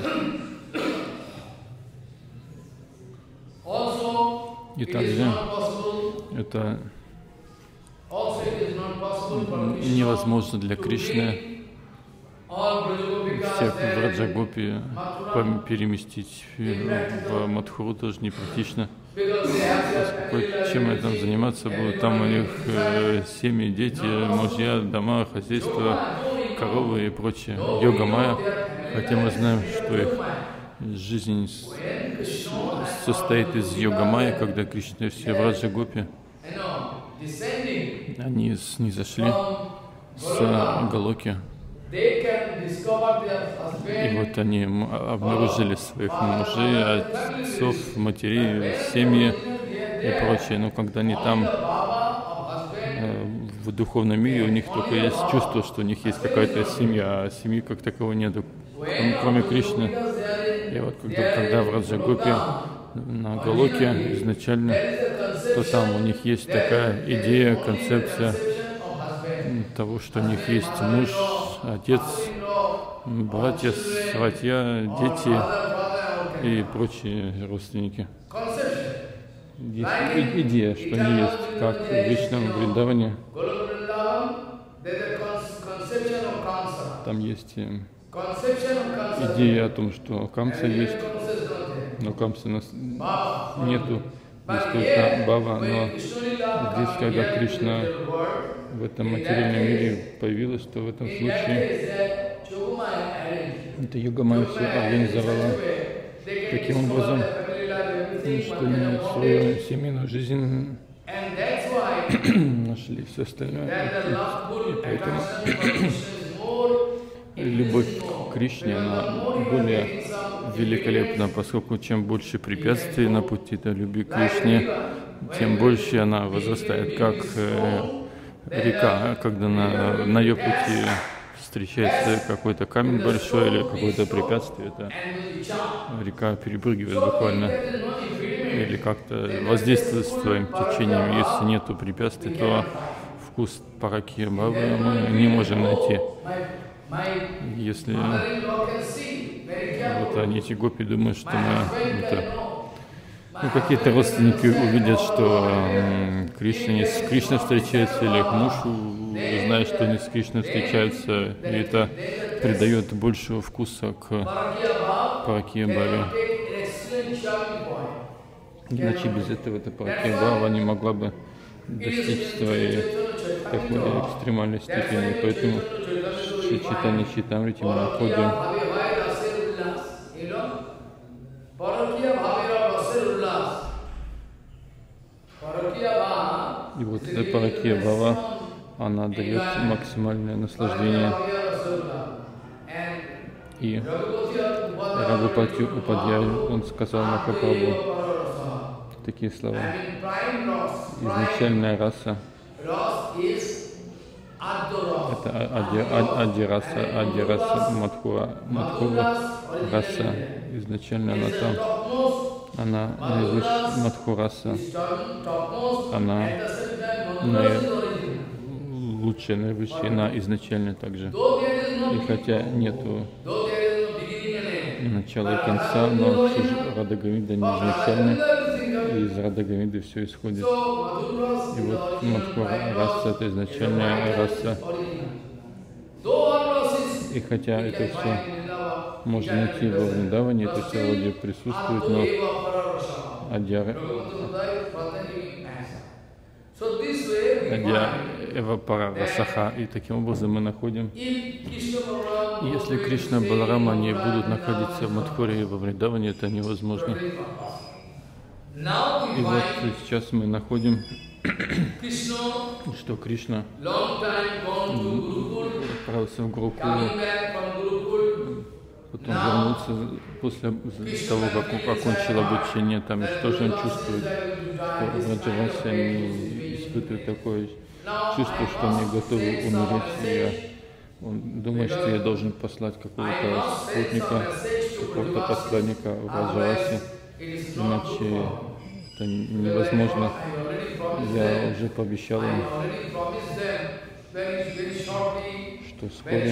И также это невозможно для Кришны всех Враджагопи переместить в Мадхуру, тоже не практично. Поскольку чем этим заниматься будут? Там у них э, семьи, дети, мужья, дома, хозяйство, коровы и прочее. Йога майя, хотя мы знаем, что их жизнь состоит из йога майи, когда Кришна и все Враджагопи, они снизошли с Галоки. И вот они обнаружили своих мужей, отцов, матерей, семьи и прочее. Но когда они там в духовном мире, у них только есть чувство, что у них есть какая-то семья, а семьи как таковой нету, кроме Кришны. И вот когда, когда в Раджагопе на Галоке изначально, то там у них есть такая идея, концепция того, что у них есть муж, отец, братья, сватья, дети и прочие родственники. Есть идея, что они есть, как в Вечном Вриндаване. Там есть идея о том, что Камса есть, но Камса нас нету, есть только Бава, но здесь, когда Кришна в этом материальном мире появилась, то в этом случае это йога майя все организовала таким образом, что они свою семейную жизнь нашли все остальное. И поэтому любовь к Кришне, она более великолепна, поскольку чем больше препятствий на пути до любви к Кришне, тем больше она возрастает, как э, река, когда на, на ее пути встречается какой-то камень большой или какое-то препятствие, это река перепрыгивает буквально или как-то воздействует своим течением. Если нету препятствий, то вкус параки бхавы мы не можем найти. Если вот они, эти гопи, думают, что мы это, ну, какие-то родственники увидят, что м, Кришна не с Кришной встречается, или их муж знает, что они с Кришной встречаются, и это придает большего вкуса к паракия бхаве. Иначе без этого эта паракия бхава не могла бы достичь своей такой экстремальной степени. Поэтому в Шри Чайтанья Чайтамрите мы находим и вот эта паракия бхава, она дает максимальное наслаждение. И Рагупати Упадьяй, он сказал Махапрабху такие слова: изначальная раса это ади, ади раса, ади раса Мадхура, Мадхура раса, изначально она там, она наивысшая Мадхураса, она лучшая, наивысшая, она изначально также. И хотя нету начала и конца, но Радха-Говинда не изначально, и из Радха-Говинды все исходит. И вот Мадхура раса — это изначальная раса. И хотя это все можно найти во Вриндаване, это все вроде присутствует, но Адья Адья Эва Пара Расаха, и таким образом мы находим, если Кришна и Баларама не будут находиться в Мадхуре и во Вриндаване, это невозможно. И вот сейчас мы находим, что Кришна отправился в Гурукулу, потом вернулся после того, как он окончил обучение, там и что же он чувствует, что Раджаванси они испытывают такое чувство, что они готовы умереть, и он думает, что я должен послать какого-то спутника, какого-то посланника в Раджаванси, иначе это невозможно. Я уже пообещал им, что вскоре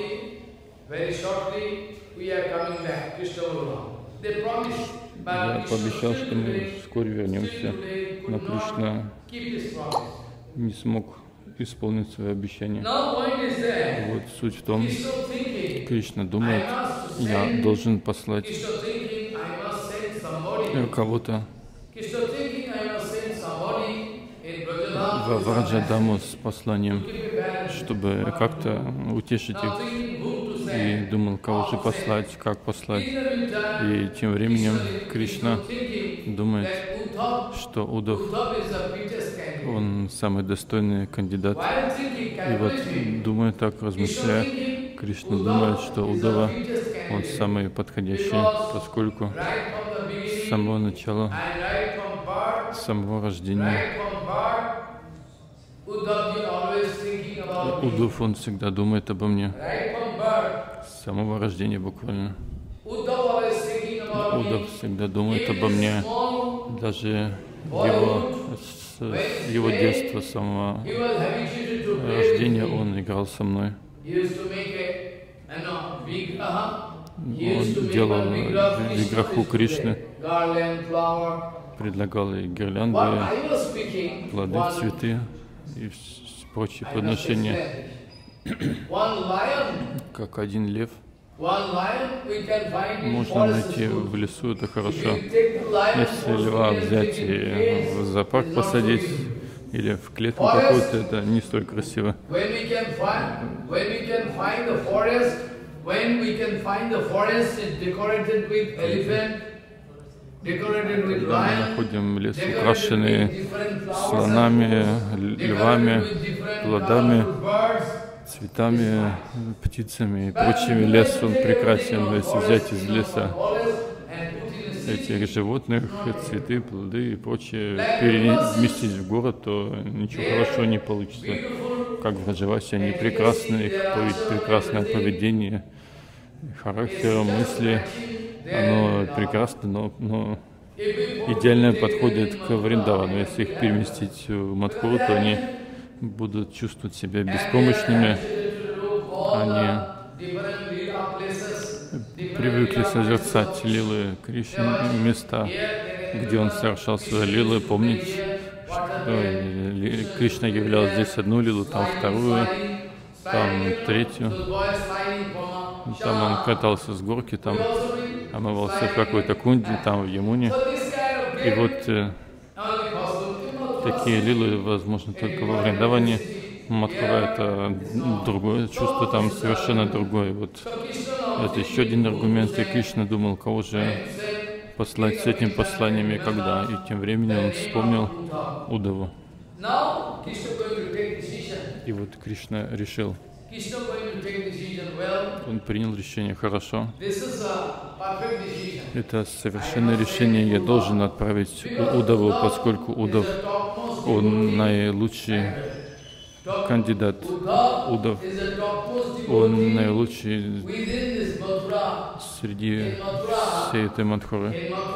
я пообещал, что мы вскоре вернемся, но Кришна не смог исполнит свое обещание. Вот суть в том, Кришна думает, я должен послать кого-то в Враджадаму с посланием, чтобы как-то утешить их. И думал, кого же послать, как послать. И тем временем Кришна думает, что Удав, он самый достойный кандидат. И вот, думая так, размышляя, Кришна думает, что Удава, он самый подходящий, поскольку с самого начала, с самого рождения, Удав, он всегда думает обо мне. С самого рождения буквально. Удав всегда думает обо мне. Даже его, с его детства, с самого рождения он играл со мной. Он делал виграху Кришны, предлагал ей гирлянды, плоды, цветы и прочие подношения. Как один лев можно найти в лесу, это хорошо. Если льва взять и в зоопарк посадить или в клетку какую-то, это не столь красиво. Когда мы находим лес, украшенный слонами, львами, плодами, цветами, птицами и прочими, лес, он прекрасен. Если взять из леса этих животных, цветы, плоды и прочее, переместить в город, то ничего хорошего не получится. Как в Враджавасе, они прекрасны, их прекрасное поведение, характер, мысли, оно прекрасно, но, но идеально подходит к Вриндавану. Если их переместить в Мадхуру, то они будут чувствовать себя беспомощными. Они привыкли созерцать лилы Кришны, места, где он совершал свои лилы, помнить, что Кришна являл здесь одну лилу, там вторую, там третью. Там он катался с горки, там омывался в какой-то кунде, там в Ямуне. И вот э, такие лилы возможно только во Вриндаване. Мадхура — это другое чувство, там совершенно другое. Вот это еще один аргумент. И Кришна думал, кого же послать с этим посланием и когда. И тем временем он вспомнил Удаву. И вот Кришна решил. Он принял решение хорошо. Это совершенное решение. Я должен отправить Удаву, поскольку Удав, он наилучший кандидат. Удав, он наилучший среди всей этой Мадхуры.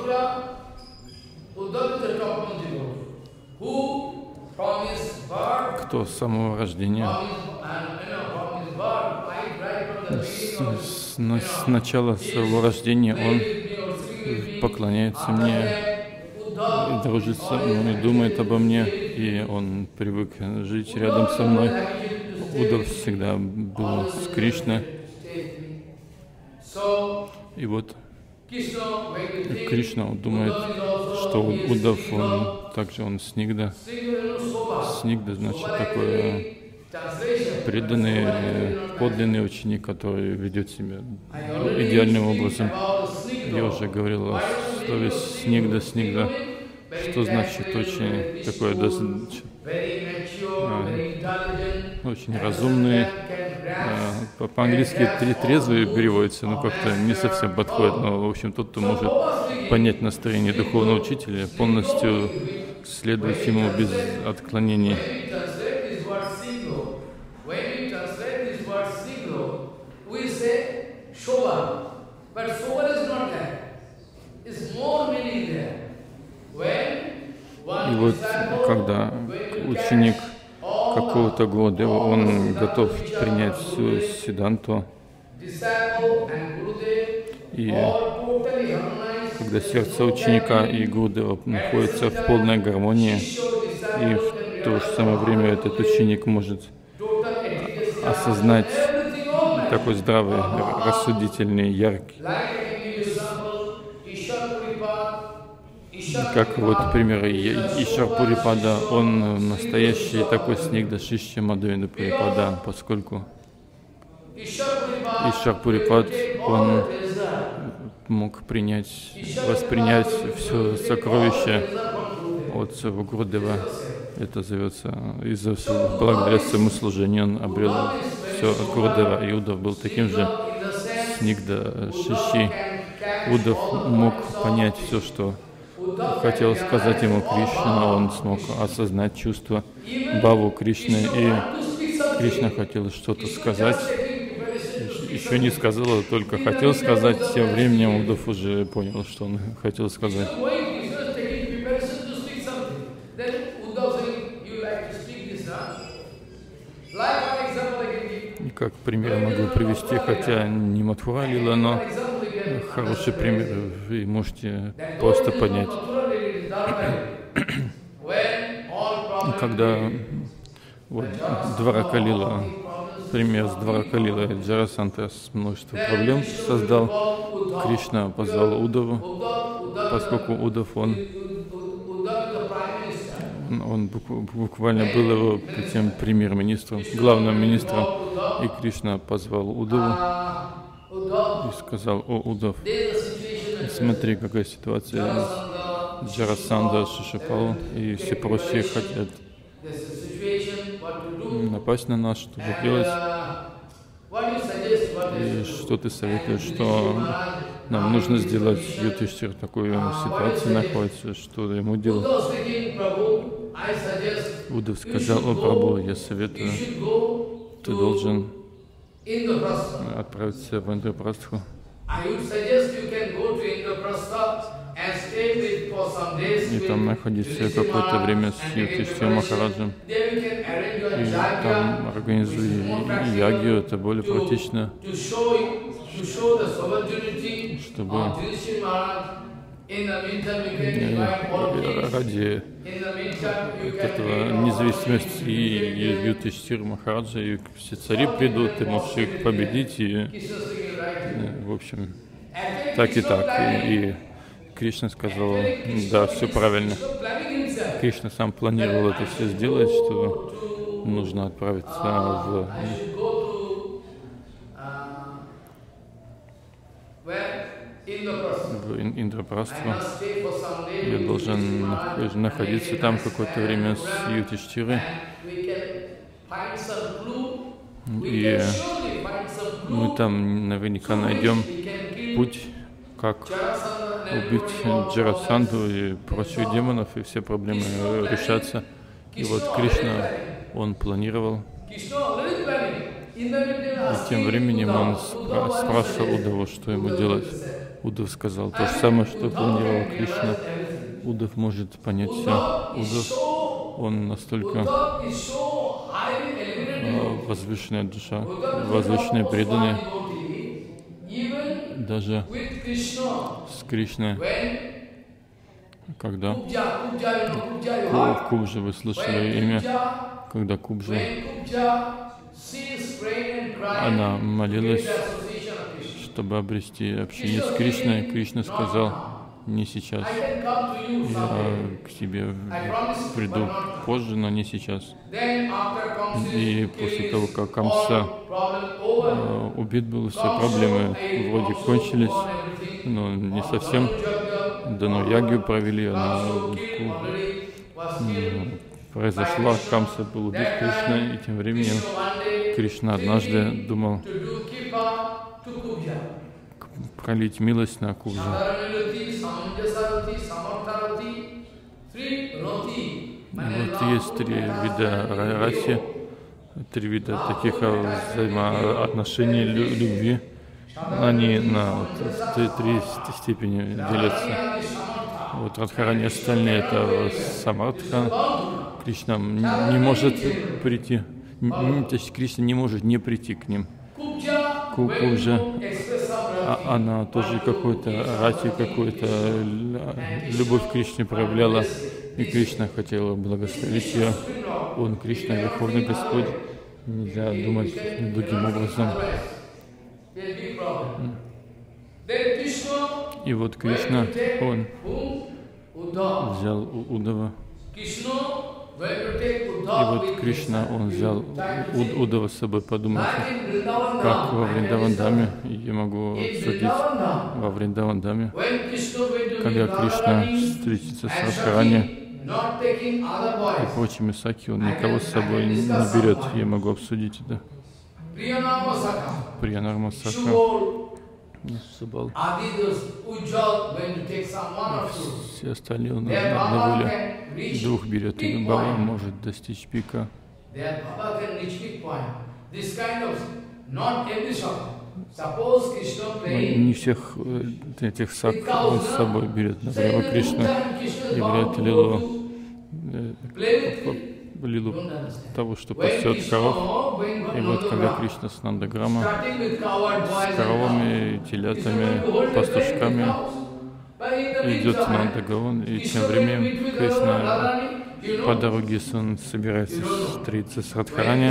Кто с самого рождения, с, с, с начала своего рождения он поклоняется мне, и дружит со мной, и думает обо мне, и он привык жить рядом со мной. Удав всегда был с Кришной. И вот Кришна думает, что Удав, он также он Снигда. Снигда значит такой преданный, подлинный ученик, который ведет себя идеальным образом. Я уже говорил о слове Снигда, Снигда, что значит очень такое очень разумный. По-английски трезвый переводится, но как-то не совсем подходит. Но, в общем, тот, кто может понять настроение духовного учителя, полностью следовать ему без отклонений. И вот, когда ученик какого-то Гурудева, он готов принять всю Сиддханту, и когда сердце ученика и Гурудева находятся в полной гармонии, и в то же самое время этот ученик может осознать такой здравый, рассудительный, яркий. Как вот, например, Ишвар Пурипада, он настоящий такой снигда Шишья Мадхавенда Пурипада, поскольку Ишвар Пурипад, он мог принять, воспринять все сокровища от своего Гурудева. Это зовется, из-за благодаря своему служению он обрел все от Гурудева. И Удав был таким же снигда Шиши. Удав мог понять все, что хотел сказать ему Кришна, он смог осознать чувство Бхаву Кришны, и Кришна хотел что-то сказать. Еще не сказал, а только хотел сказать, тем временем Удав уже понял, что он хотел сказать. И как пример могу привести, хотя не Мадхура Лила, но хороший пример, вы можете просто понять. Когда вот, Дварака Лила, пример с Дварака Лила, Джарасандха с множеством проблем создал, Кришна позвал Удаву, поскольку Удав, он, он буквально был его тем премьер-министром, главным министром, и Кришна позвал Удаву и сказал: о, Удав, смотри, какая ситуация. Джарасандха, Шишупал и все прочие хотят напасть на нас, что делать. И что ты советуешь, что нам нужно сделать? Юдхиштхир в такой ситуации находится, что ему делать? Удав сказал: о, Прабху, я советую, ты должен отправиться в Индрапрастху. И там находиться какое-то время с Юдхиштхиром Махараджем. И там организуй ягью, это более практично, чтобы ради этого независимости и Юдхиштхира Махараджа, и все цари придут, и можешь их победить, и, в общем, так и так. И, и Кришна сказал: да, все правильно. Кришна сам планировал это все сделать, что нужно отправиться в, в Индрапрастху. Я должен находиться там какое-то время с Юдхиштхирой. И мы там наверняка найдем путь, как убить Джарасандху и прочих демонов, и все проблемы решатся. И вот Кришна, он планировал, и тем временем он спра- спрашивал Удаву, что ему делать. Удав сказал то же самое, что планировал Кришна. Удав может понять все. Удав, он настолько возвышенная душа, возвышенные преданные. Даже с Кришной, когда Кубджа, вы слышали имя, когда Кубджа, она молилась, чтобы обрести общение с Кришной. Кришна сказал: не сейчас, я к тебе приду позже, но не сейчас. И после того, как Камса э, убит был, все проблемы вроде кончились, но не совсем. Дану ягью провели, она э, произошла, Камса был убит Кришной, и тем временем Кришна однажды думал пролить милость на Кубджу. Вот есть три вида раси, три вида таких взаимоотношений любви. Они на вот, три, три степени делятся. Вот Радхарани, остальные это Самартха. Кришна не может прийти, то есть Кришна не может не прийти к ним. Кубджа, она тоже какой-то рати, какую-то любовь к Кришне проявляла. и Кришна хотел благословить ее. Он, Кришна, Верховный Господь. Нельзя думать другим образом. И вот Кришна, он взял Удава. И вот Кришна, он взял Удава с собой. Подумайте, как во Вриндавандаме, я могу судить во Вриндавандаме, когда Кришна встретится с Радхарани и прочими саки, он никого с собой не берет. Я могу обсудить это. Приянарма Сака, Субал, все остальные он на воле. Двух берет, и Баба может достичь пика. Не всех этих сак он с собой берет. Например, Кришна являет лилу, лилу того, что пасет коров. И вот когда Кришна с Нандаграма, с коровами, телятами, пастушками идет в Нандагаван, и тем временем Кришна по дороге он собирается встретиться с Радхарани.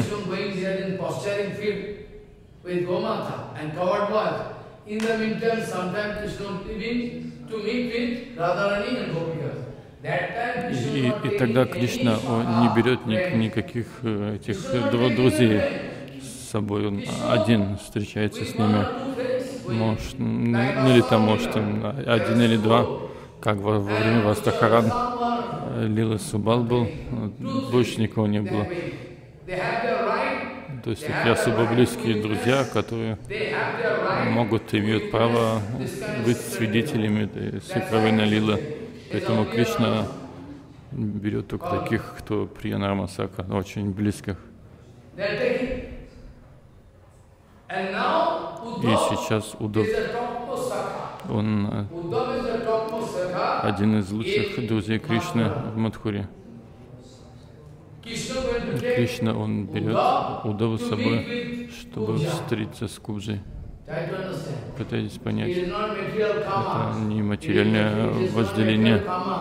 И, и тогда Кришна он не берет ни, никаких этих друзей с собой, он один встречается с ними. Может, ну или там, может, один или два, как во, во время Вастахаран, Лила Субал был, больше никого не было. То есть такие особо близкие друзья, которые могут, имеют право быть свидетелями этой сокровенной лилы. Поэтому Кришна берет только таких, кто Приянарма Сака, очень близких. И сейчас Удав, он один из лучших друзей Кришны в Мадхуре. Кришна, он берет Удаву с собой, чтобы встретиться с Кубжей. Пытайтесь понять, это не материальное вожделение.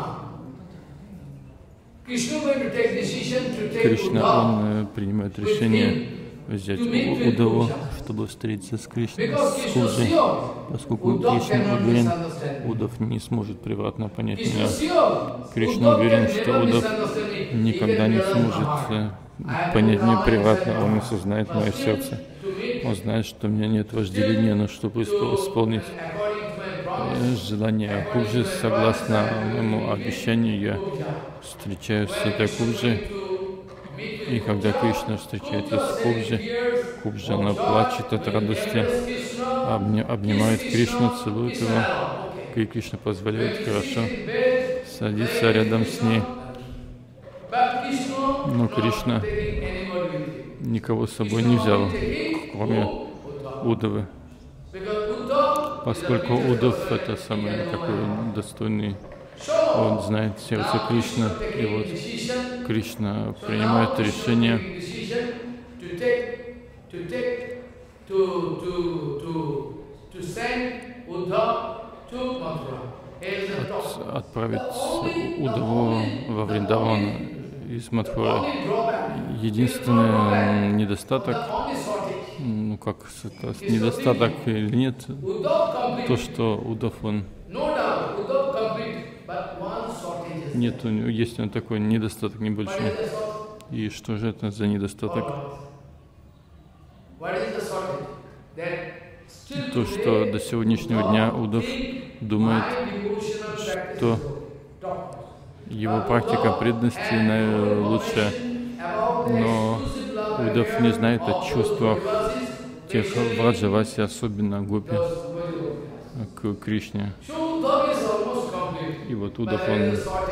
Кришна, он принимает решение взять Удаву, чтобы встретиться с Кришной, с Кубжей, поскольку Кришна уверен, Удав не сможет превратно понять меня. Кришна уверен, что Удав никогда не сможет понять меня превратно, он осознает мое сердце. Он знает, что у меня нет вожделения, но чтобы исполнить желание Кубжи, согласно моему обещанию, я встречаюсь с этой Кубжей. И когда Кришна встречается с Кубжей, Кубжа, она плачет от радости, обнимает Кришну, целует его. И Кришна позволяет хорошо садиться рядом с ней. Но Кришна никого с собой не взял, кроме Удавы, поскольку Удав — это самый такой достойный, он знает сердце Кришны, и вот Кришна принимает решение от, отправить Удаву во Вриндаван из Мадхуры. Единственный недостаток, ну как это, недостаток или нет, то, что Удав, он нет, у него есть он такой недостаток небольшой. И что же это за недостаток? То, что до сегодняшнего дня Удав думает, что его практика преданности наилучшая, но Удав не знает о чувствах тех Враджаваси, особенно гопи, к Кришне. И вот Удав, он,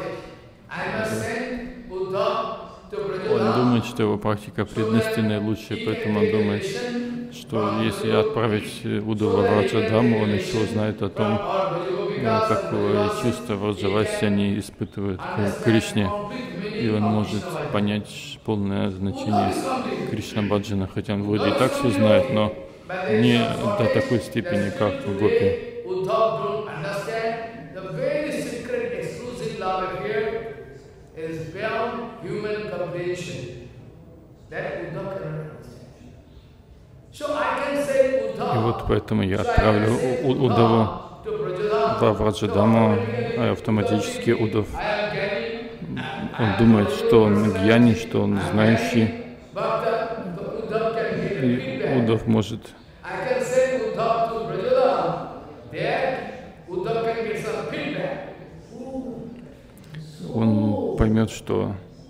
он думает, что его практика преданности наилучшая, поэтому он думает, что если отправить Удава в Враджадхаму, он еще узнает о том, какое чувство Враджаваси они испытывают к Кришне, и он может понять полное значение Кришна-баджана, хотя он вроде и так все знает, но не до такой степени, как в гопи. И вот поэтому я отправлю Удаву во Враджадаму, а автоматически Удав, он думает, что он гьяни, что он знающий, и Удав может он поймет, что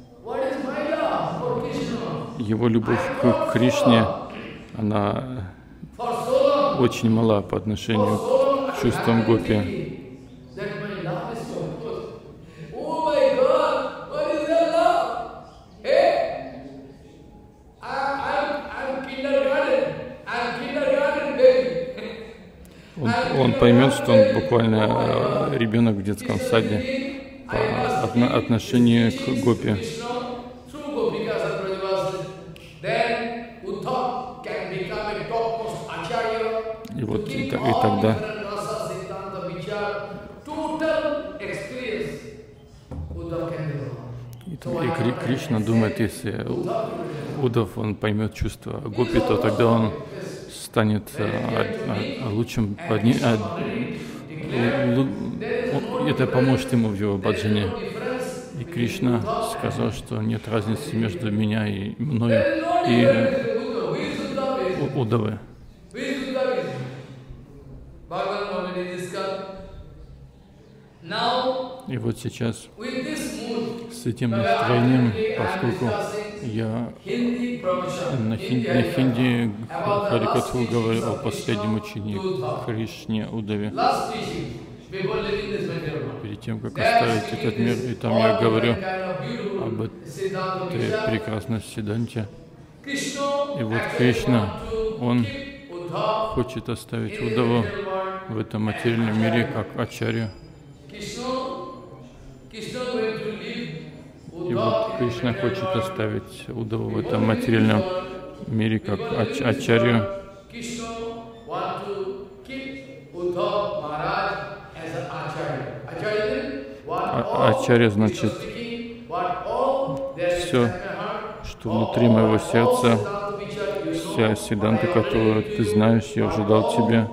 его любовь к Кришне, она очень мала по отношению к чувствам гопи. Он, он поймет, что он буквально ребенок в детском саде по отно- отношению к гопи. И вот и, и тогда и, и Кри, Кришна думает, если Удав он поймет чувство гопи, то тогда он станет а, а, лучшим, одни, а, лу, это поможет ему в его баджане. И Кришна сказал, что нет разницы между меня и мною и Удавы. И вот сейчас с этим настроением, поскольку я на хинди, на хинди Харикатху говорю о последнем учении Кришне Удаве, перед тем, как оставить этот мир, и там я говорю об этой прекрасной Сиданте. И вот Кришна, он хочет оставить Удаву в этом материальном мире как ачарью. И вот Кришна хочет оставить Удаву в этом материальном мире как ач ачарью. А ачарья значит все, что внутри моего сердца, вся сиданта, которую ты знаешь, я уже дал тебе.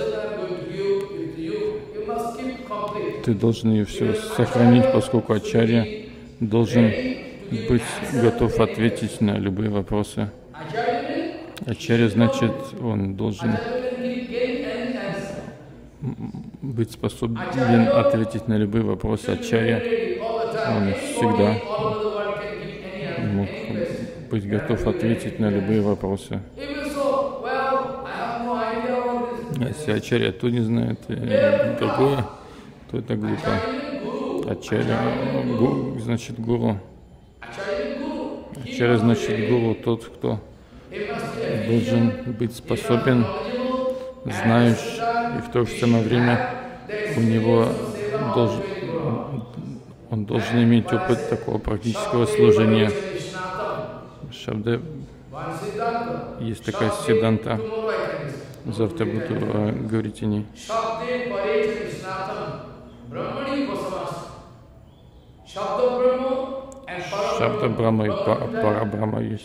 Ты должен ее все сохранить, поскольку ачарья должен быть готов ответить на любые вопросы. Ачарья значит, он должен быть способен ответить на любые вопросы. Ачарья, он всегда мог быть готов ответить на любые вопросы. Если ачарья то не знает другое, то это глупо. Ачарья гу, значит гуру. Ачарья значит гуру, тот, кто должен быть способен, знающий, и в то же самое время у него должен, он должен иметь опыт такого практического служения. Шабда, есть такая сиданта, завтра буду э, говорить о ней. Шабда Брахма и Пара Брахма есть.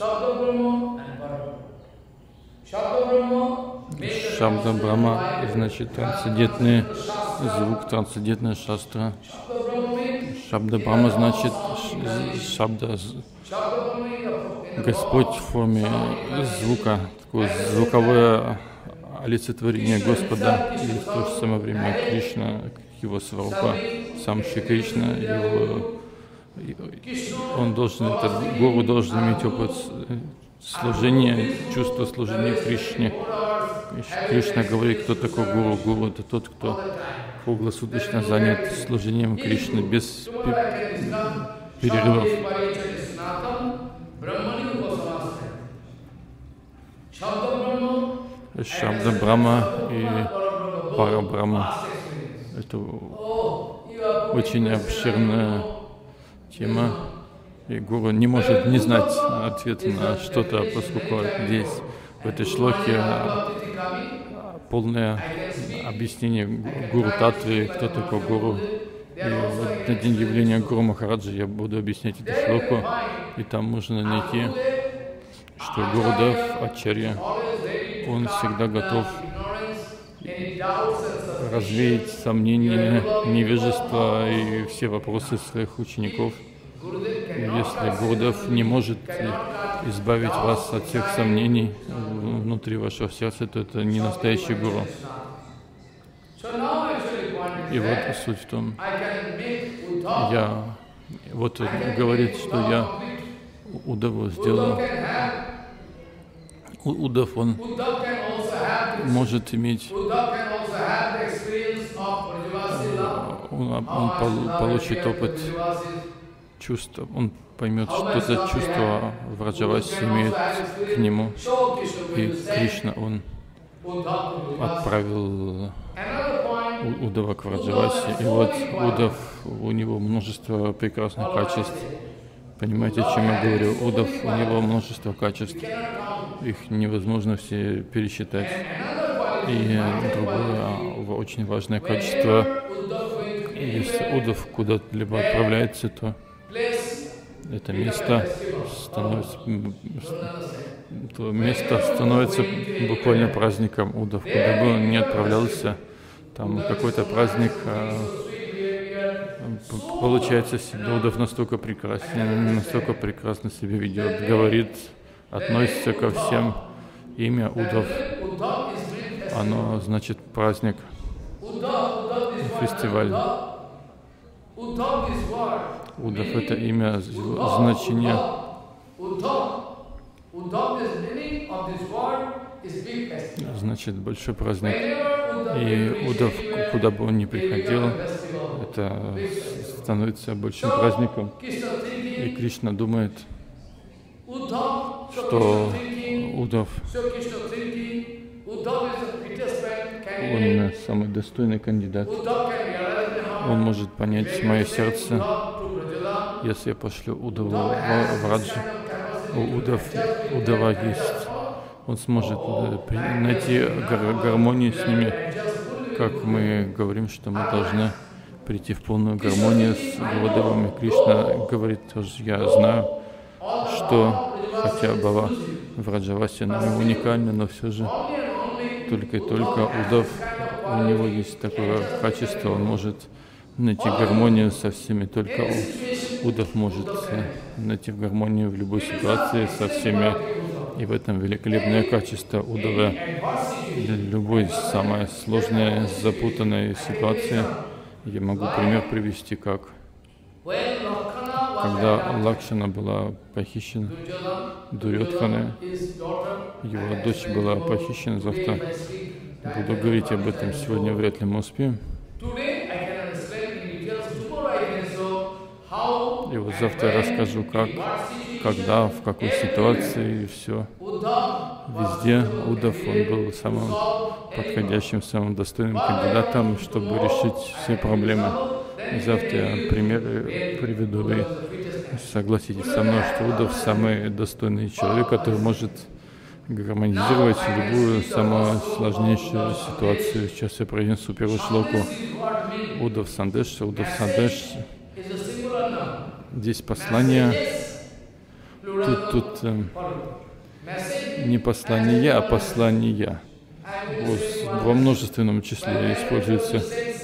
Шабда Брахма значит трансцендентный звук, трансцендентная шастра. Шабда Брахма значит шабда, Господь в форме звука, такое звуковое олицетворение Господа, и в то же самое время Кришна, его сварупа, сам Шри Кришна, его, он должен, этот гуру должен иметь опыт служения, чувство служения Кришне. Кришна говорит, кто такой гуру. Гуру — это тот, кто круглосуточно занят служением Кришны без перерывов. Шабда Брахма и Пара Брахма — это очень обширная тема, и гуру не может не знать ответ на что-то, поскольку здесь, в этой шлоке, полное объяснение гуру татвы, кто такой гуру, И вот на день явления Гуру Махараджа я буду объяснять эту шлоку, и там можно найти, что Гурудев Ачарья, он всегда готов развеять сомнения, невежество и все вопросы своих учеников. Если Гурудев не может избавить вас от всех сомнений внутри вашего сердца, то это не настоящий Гуру. И вот суть в том, я вот говорит, что я Удаву сделал. Удав, он может иметь, он, он получит опыт чувства, он поймет, что за чувство Враджаваси имеет к нему. И Кришна, он отправил Удава к Враджаваси. И вот Удав, у него множество прекрасных качеств. Понимаете, о чем я говорю? Удав, у него множество качеств. Их невозможно все пересчитать. И другое очень важное качество. Если Удав куда-либо отправляется, то это место становится, то место становится буквально праздником. Удав, куда бы он ни отправлялся, там какой-то праздник, получается, Удав настолько прекрасен, настолько прекрасно себя ведет, говорит, относится ко всем. Имя Удав, оно значит праздник, фестиваль. Удав — это имя, значение. Значит, большой праздник. И Удав, куда бы он ни приходил, это становится большим праздником. И Кришна думает, что Удав, он самый достойный кандидат. Он может понять мое сердце, если я пошлю Удаву в Раджу. У Удав, Удава есть. Он сможет найти гар гармонию с ними, как мы говорим, что мы должны прийти в полную гармонию с Гурудевом. И Кришна говорит тоже, я знаю, что хотя Бава Враджаваси уникальна, но все же только и только Удав, у него есть такое качество, он может найти гармонию со всеми, только Удав может найти гармонию в любой ситуации со всеми. И в этом великолепное качество Удава. Для любой самой сложной, запутанной ситуации я могу пример привести, как когда Лакшмана была похищена Дурьодханой, его дочь была похищена, завтра буду говорить об этом, сегодня вряд ли мы успеем. И вот завтра я расскажу, как, когда, в какой ситуации, и все. Везде Удав, он был самым подходящим, самым достойным кандидатом, чтобы решить все проблемы. И завтра я примеры приведу, и согласитесь со мной, что Удав самый достойный человек, который может гармонизировать любую самую сложнейшую ситуацию. Сейчас я произнесу первую шлоку. Удав Сандеш, Удав Сандеш. Здесь послание, тут, тут э, не послание, а послания. Во множественном числе используется.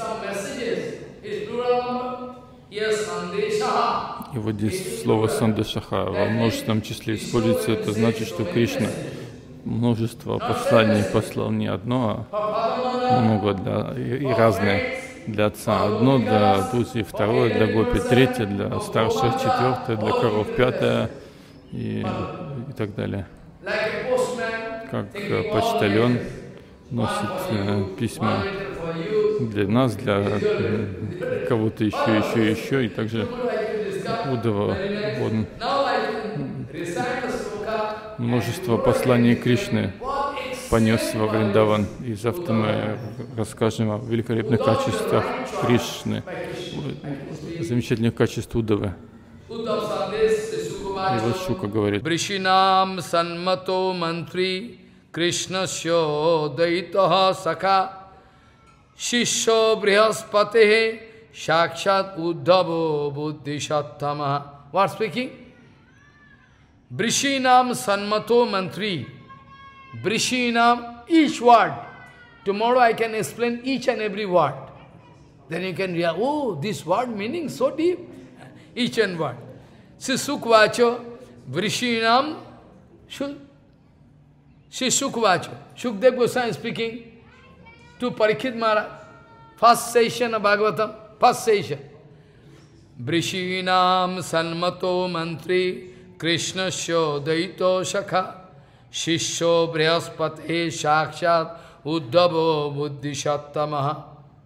И вот здесь слово сандешаха во множественном числе используется. Это значит, что Кришна множество посланий послал не одно, а много, да, и, и разные. Для отца одно, для Туси второе, для Гопи третье, для старших четвертое, для коров пятое и, и так далее. Как э, почтальон носит э, письма для нас, для э, кого-то еще, еще, еще, и также Удава, он множество посланий Кришны понес во Вриндаван. И завтра мы расскажем о великолепных качествах Кришны, замечательных качествах Удавы. И вот Шука говорит: Бришинам санмато мантри Кришнасьо дайтаха сака Шишо брихаспате Sakshat Uddhavo Buddhishattama. What speaking? Vrishinam Sanmato Mantri. Vrishinam, each word. Tomorrow I can explain each and every word. Then you can realize, oh, this word meaning so deep. Each and word. Si Sukvacho, Vrishinam, Si Sukvacho. Shukdev Goswami speaking to Parikshit Maharaj. First session of Bhagavatam, first session. Vrishinam Sanmato Mantri Krishnasya Daito Shakha Shishyo Brihaspate Sakshat Uddhavo Buddhishattamaha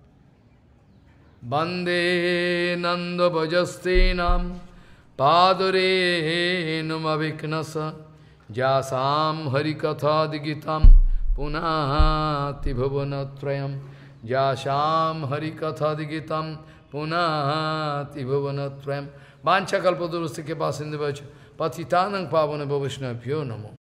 Bande Nanda Bhajastinam Padare Numaviknasa Jasam Harikatha Digitam Punahati Bhavanatrayam Jasam Harikatha Digitam Punahati Bhavanatrayam Vancha Kalpadurusya ke paas Indivacha Patitanang Pavana Bhavishna Pyo Namo